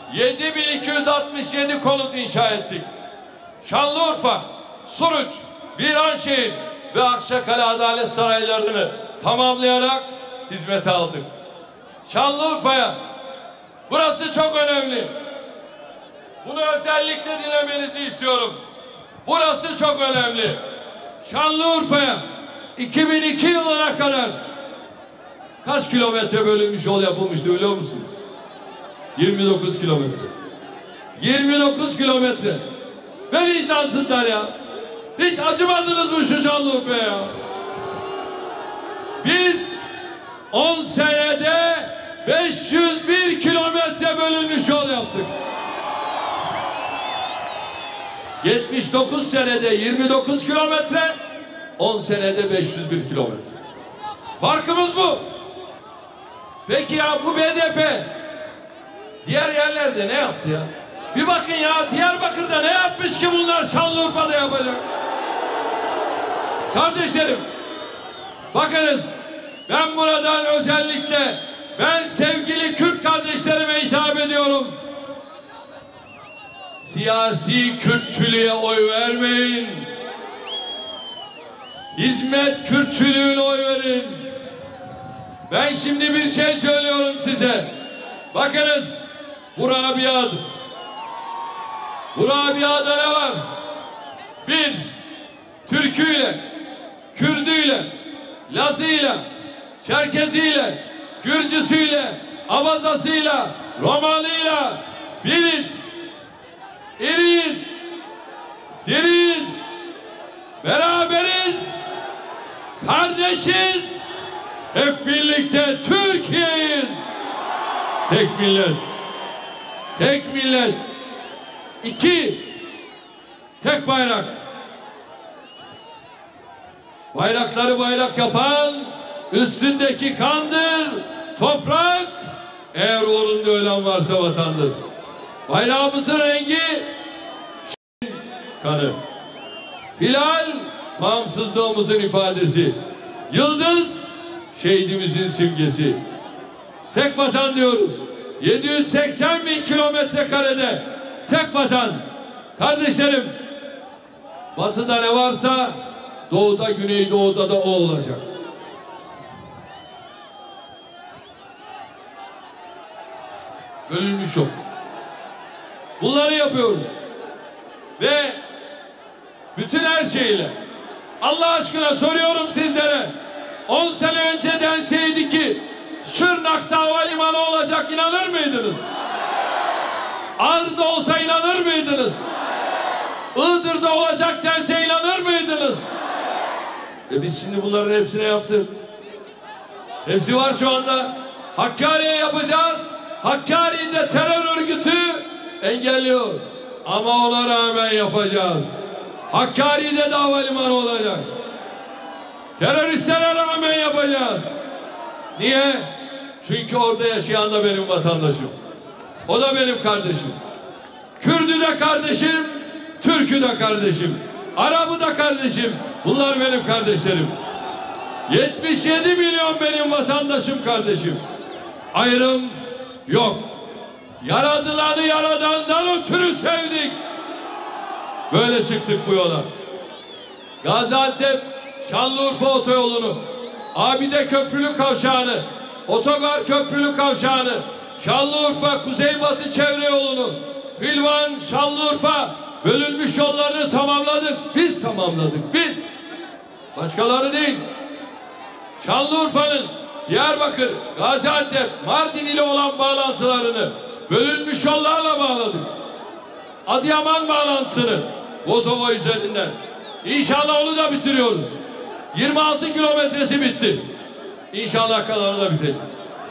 Speaker 1: 7267 konut inşa ettik. Şanlıurfa, Suruç, Viranşehir ve Akçakale Adalet Saraylarını tamamlayarak hizmete aldık. Şanlıurfa'ya, burası çok önemli. Bunu özellikle dinlemenizi istiyorum. Burası çok önemli. Şanlıurfa'ya 2002 yılına kadar kaç kilometre bölünmüş yol yapılmıştı biliyor musunuz? 29 kilometre. 29 kilometre. Ve vicdansızlar ya. Hiç acımadınız mı şu Şanlıurfa'ya ya? Biz 10 senede 501 kilometre bölünmüş yol yaptık. 79 senede 29 kilometre, 10 senede 501 kilometre. Farkımız bu. Peki ya bu BDP diğer yerlerde ne yaptı ya? Bir bakın ya, Diyarbakır'da ne yapmış ki bunlar Şanlıurfa'da yapacak? Kardeşlerim, bakınız, ben buradan özellikle sevgili Kürt kardeşlerime hitap ediyorum. Siyasi Kürtçülüğe oy vermeyin. Hizmet Kürtçülüğüne oy verin. Ben şimdi bir şey söylüyorum size. Bakınız, bu Rabia'dır. Bu Rabia'da ne var? Bir, Türküyle, Kürdüyle, Lazıyla, Çerkeziyle, Gürcüsüyle, Abazasıyla, Romalıyla biriz, iriyiz, diriyiz, beraberiz, kardeşiz, hep birlikte Türkiye'yiz. Tek millet, tek millet. İki, tek bayrak. Bayrakları bayrak yapan üstündeki kandır, toprak, eğer uğrunda ölen varsa vatandır. Bayrağımızın rengi kanı. Hilal bağımsızlığımızın ifadesi. Yıldız şehidimizin simgesi. Tek vatan diyoruz. 780.000 kilometre karede tek vatan. Kardeşlerim, batıda ne varsa doğuda, güneydoğuda da o olacak. Bölünmüş o. Bunları yapıyoruz. Ve bütün her şeyle Allah aşkına soruyorum sizlere. 10 sene önce denseydi ki Şırnak'ta havalimanı olacak, inanır mıydınız? Ağrı'da olsa inanır mıydınız? Iğdır'da olacak dense inanır mıydınız? Biz şimdi bunların hepsini yaptık. Hepsi var şu anda. Hakkari'ye yapacağız. Hakkari'de terör örgütü engelliyor. Ama ona rağmen yapacağız. Hakkari'de de havalimanı olacak. Teröristlere rağmen yapacağız. Niye? Çünkü orada yaşayan da benim vatandaşım. O da benim kardeşim. Kürdü de kardeşim, Türk'ü de kardeşim, Arap'ı da kardeşim. Bunlar benim kardeşlerim. 77 milyon benim vatandaşım, kardeşim. Ayrım yok. Yaradılanı yaradandan ötürü sevdik. Böyle çıktık bu yola. Gaziantep Şanlıurfa otoyolunu, Abide Köprülü Kavşağı'nı, Otogar Köprülü Kavşağı'nı, Şanlıurfa Kuzeybatı Çevre Yolu'nu, Hilvan Şanlıurfa bölünmüş yollarını tamamladık. Biz tamamladık. Biz. Başkaları değil. Şanlıurfa'nın Diyarbakır, Gaziantep, Mardin ile olan bağlantılarını bölünmüş yollarla bağladık. Adıyaman bağlantısını Bozova üzerinden. İnşallah onu da bitiriyoruz. 26 kilometresi bitti. İnşallah kalanı da bitecek.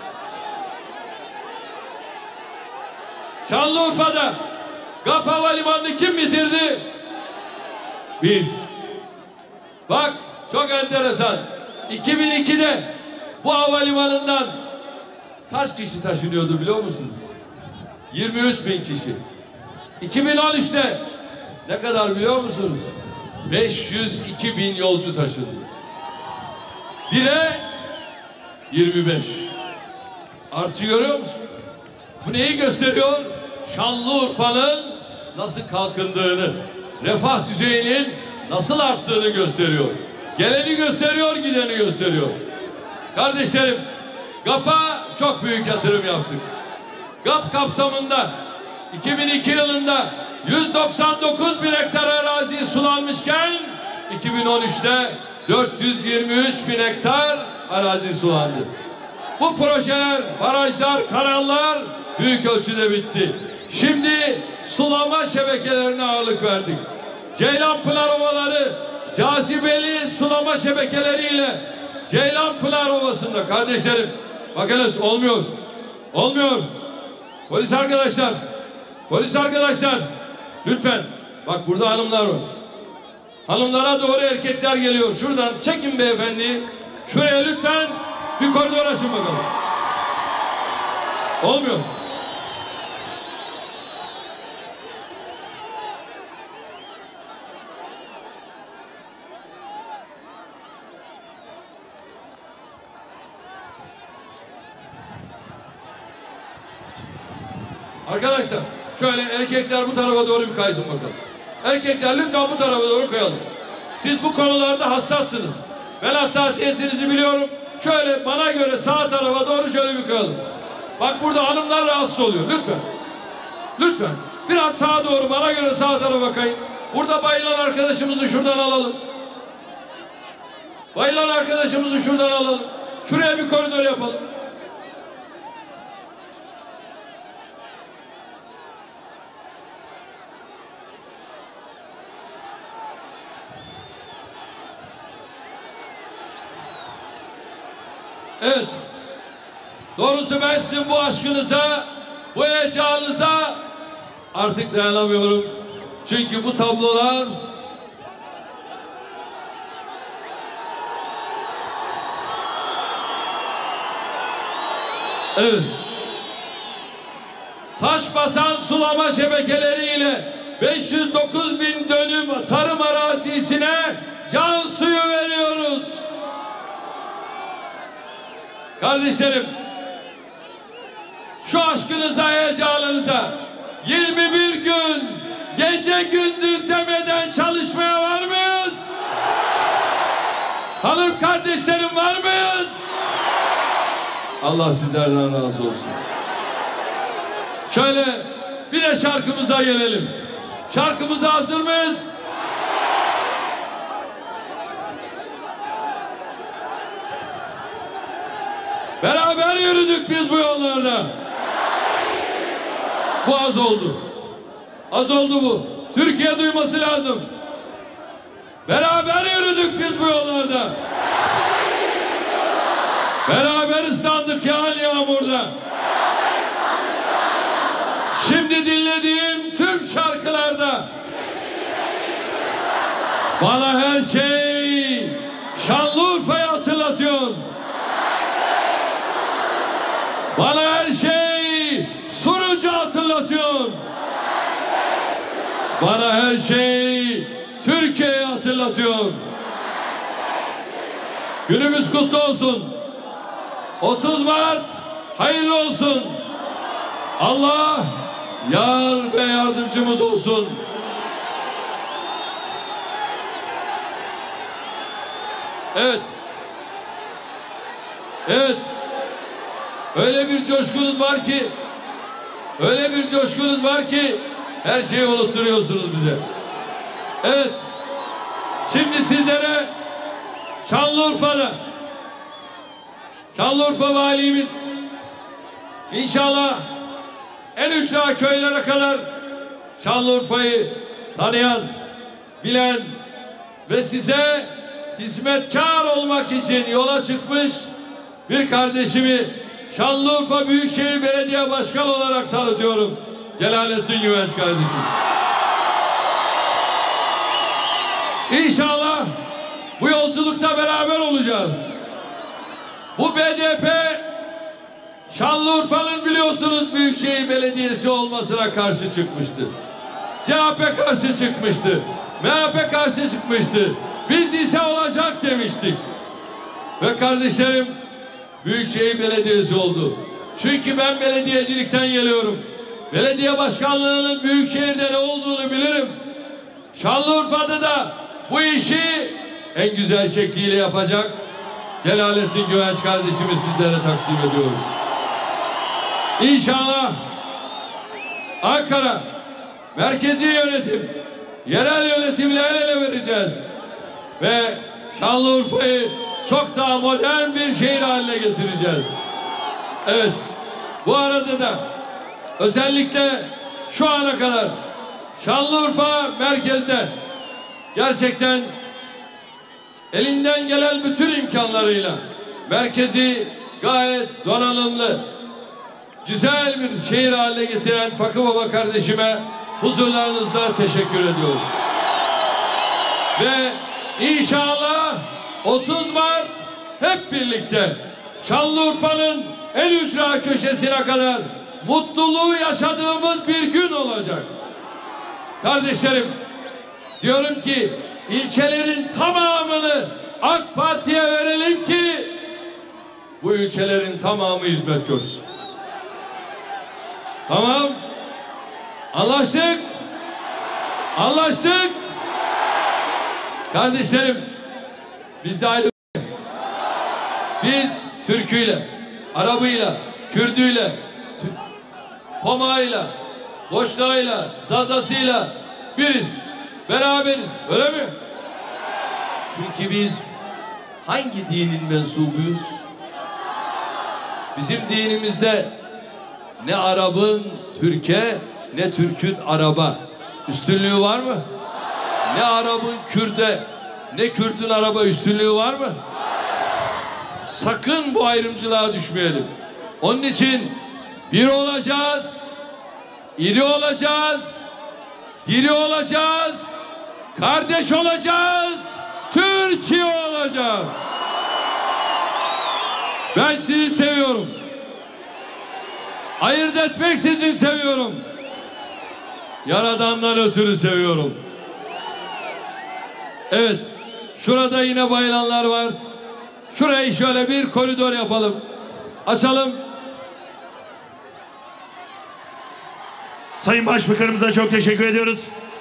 Speaker 1: Şanlıurfa'da GAP Havalimanı'nı kim bitirdi? Biz. Bak çok enteresan. 2002'de bu havalimanından kaç kişi taşınıyordu biliyor musunuz? 23 bin kişi. 2013'te ne kadar biliyor musunuz? 502 bin yolcu taşındı. 1'e 25. Artı görüyor musun? Bu neyi gösteriyor? Şanlıurfa'nın nasıl kalkındığını, refah düzeyinin nasıl arttığını gösteriyor. Geleni gösteriyor, gideni gösteriyor. Kardeşlerim, GAP'a çok büyük yatırım yaptık. GAP kapsamında 2002 yılında 199 bin hektar arazi sulanmışken 2013'te 423 bin hektar arazi sulandı. Bu projeler, barajlar, kanallar büyük ölçüde bitti. Şimdi sulama şebekelerine ağırlık verdik. Ceylanpınar ovaları cazibeli sulama şebekeleriyle Ceylanpınar Ovası'nda kardeşlerim bakınız olmuyor. Olmuyor. Polis arkadaşlar lütfen bak burada hanımlar var. Hanımlara doğru erkekler geliyor. Şuradan çekin beyefendi. Şuraya lütfen bir koridor açın bakalım. Olmuyor. Arkadaşlar şöyle erkekler bu tarafa doğru bir kaysın bakalım. Erkekler lütfen bu tarafa doğru kayalım. Siz bu konularda hassassınız. Ben hassasiyetinizi biliyorum. Şöyle bana göre sağ tarafa doğru şöyle bir kayalım. Bak burada hanımlar rahatsız oluyor. Lütfen. Lütfen. Biraz sağa doğru bana göre sağ tarafa kayın. Burada bayılan arkadaşımızı şuradan alalım. Bayılan arkadaşımızı şuradan alalım. Şuraya bir koridor yapalım. Evet. Doğrusu ben sizin bu aşkınıza, bu heyecanınıza artık dayanamıyorum. Çünkü bu tablolar evet. Taş basan sulama şebekeleriyle 509 bin dönüm tarım arazisine can suyu veriyoruz. Kardeşlerim, şu aşkınıza, heyecanınıza 21 gün gece gündüz demeden çalışmaya var mıyız? Hanım kardeşlerim var mıyız? Allah sizlerden razı olsun. Şöyle bir de şarkımıza gelelim. Şarkımıza hazır mıyız? Beraber yürüdük biz bu yollarda. Bu az oldu. Az oldu bu. Türkiye duyması lazım. Beraber yürüdük biz bu yollarda. Beraber ıslandık yağan yağmurda. Şimdi dinlediğim tüm şarkılarda bana her şey Şanlıurfa'yı hatırlatıyor. Bana her şey Surucu hatırlatıyor. Bana her şey Türkiye'yi hatırlatıyor. Günümüz kutlu olsun. 30 Mart hayırlı olsun. Allah yar ve yardımcımız olsun. Evet. Evet. Öyle bir coşkunuz var ki, öyle bir coşkunuz var ki her şeyi unutturuyorsunuz bize. Evet. Şimdi sizlere Şanlıurfa valimiz inşallah en ücra köylere kadar Şanlıurfa'yı tanıyan, bilen ve size hizmetkar olmak için yola çıkmış bir kardeşimi Şanlıurfa Büyükşehir Belediye Başkanı olarak tanıtıyorum. Celalettin Güvenç kardeşim. İnşallah bu yolculukta beraber olacağız. Bu BDP Şanlıurfa'nın biliyorsunuz Büyükşehir Belediyesi olmasına karşı çıkmıştı. CHP karşı çıkmıştı. MHP karşı çıkmıştı. Biz ise olacak demiştik. Ve kardeşlerim Büyükşehir Belediyesi oldu. Çünkü ben belediyecilikten geliyorum. Belediye başkanlığının Büyükşehir'de ne olduğunu bilirim. Şanlıurfa'da da bu işi en güzel şekliyle yapacak Celalettin Güvenç kardeşimi sizlere taksim ediyorum. İnşallah Ankara merkezi yönetim, yerel yönetimle el ele vereceğiz. Ve Şanlıurfa'yı çok daha modern bir şehir haline getireceğiz. Evet, bu arada da özellikle şu ana kadar Şanlıurfa merkezde gerçekten elinden gelen bütün imkanlarıyla merkezi gayet donanımlı, güzel bir şehir haline getiren Fakı Baba kardeşime huzurlarınızda teşekkür ediyorum. Ve inşallah 30 Mart hep birlikte Şanlıurfa'nın en ücra köşesine kadar mutluluğu yaşadığımız bir gün olacak. Kardeşlerim, diyorum ki ilçelerin tamamını AK Parti'ye verelim ki bu ilçelerin tamamı hizmet görsün. Tamam. Anlaştık. Anlaştık. Kardeşlerim, biz de ayrı. Biz Türküyle, Arabıyla, Kürdüyle, Pomağıyla, Boşnağıyla, Zazasıyla biriz. Beraberiz. Öyle mi? Çünkü biz hangi dinin mensubuyuz? Bizim dinimizde ne Arap'ın Türk'e ne Türk'ün Arap'a üstünlüğü var mı? Ne Arap'ın Kürt'e ne Kürt'ün Arap'a üstünlüğü var mı? Sakın bu ayrımcılığa düşmeyelim. Onun için bir olacağız, iri olacağız, diri olacağız, kardeş olacağız, Türkiye olacağız. Ben sizi seviyorum. Ayırt etmeksizin seviyorum. Yaradan'dan ötürü seviyorum. Evet, şurada yine bayılanlar var. Şurayı şöyle bir koridor yapalım. Açalım.
Speaker 2: Sayın Başbakanımıza çok teşekkür ediyoruz.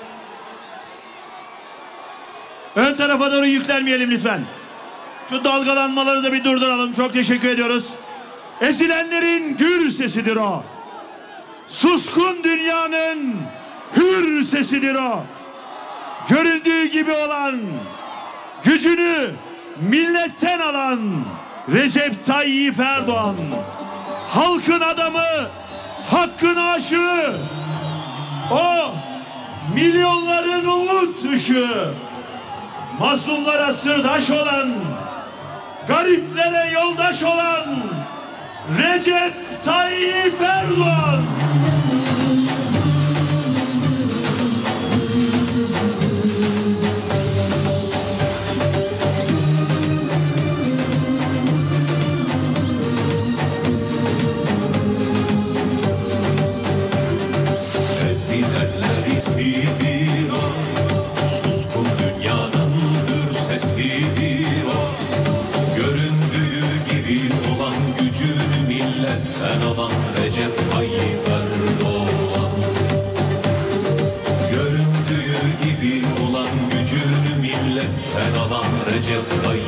Speaker 2: Ön tarafa doğru yüklenmeyelim lütfen. Şu dalgalanmaları da bir durduralım. Çok teşekkür ediyoruz. Ezilenlerin gür sesidir o. Suskun dünyanın hür sesidir o. Görüldüğü gibi olan, gücünü milletten alan Recep Tayyip Erdoğan. Halkın adamı, hakkın aşığı. O milyonların umut ışığı. Mazlumlara sırdaş olan, gariplere yoldaş olan Recep Tayyip Erdoğan.
Speaker 3: Recep Tayyip Erdoğan. Göründüğü gibi olan gücünü milletten alan Recep Tayyip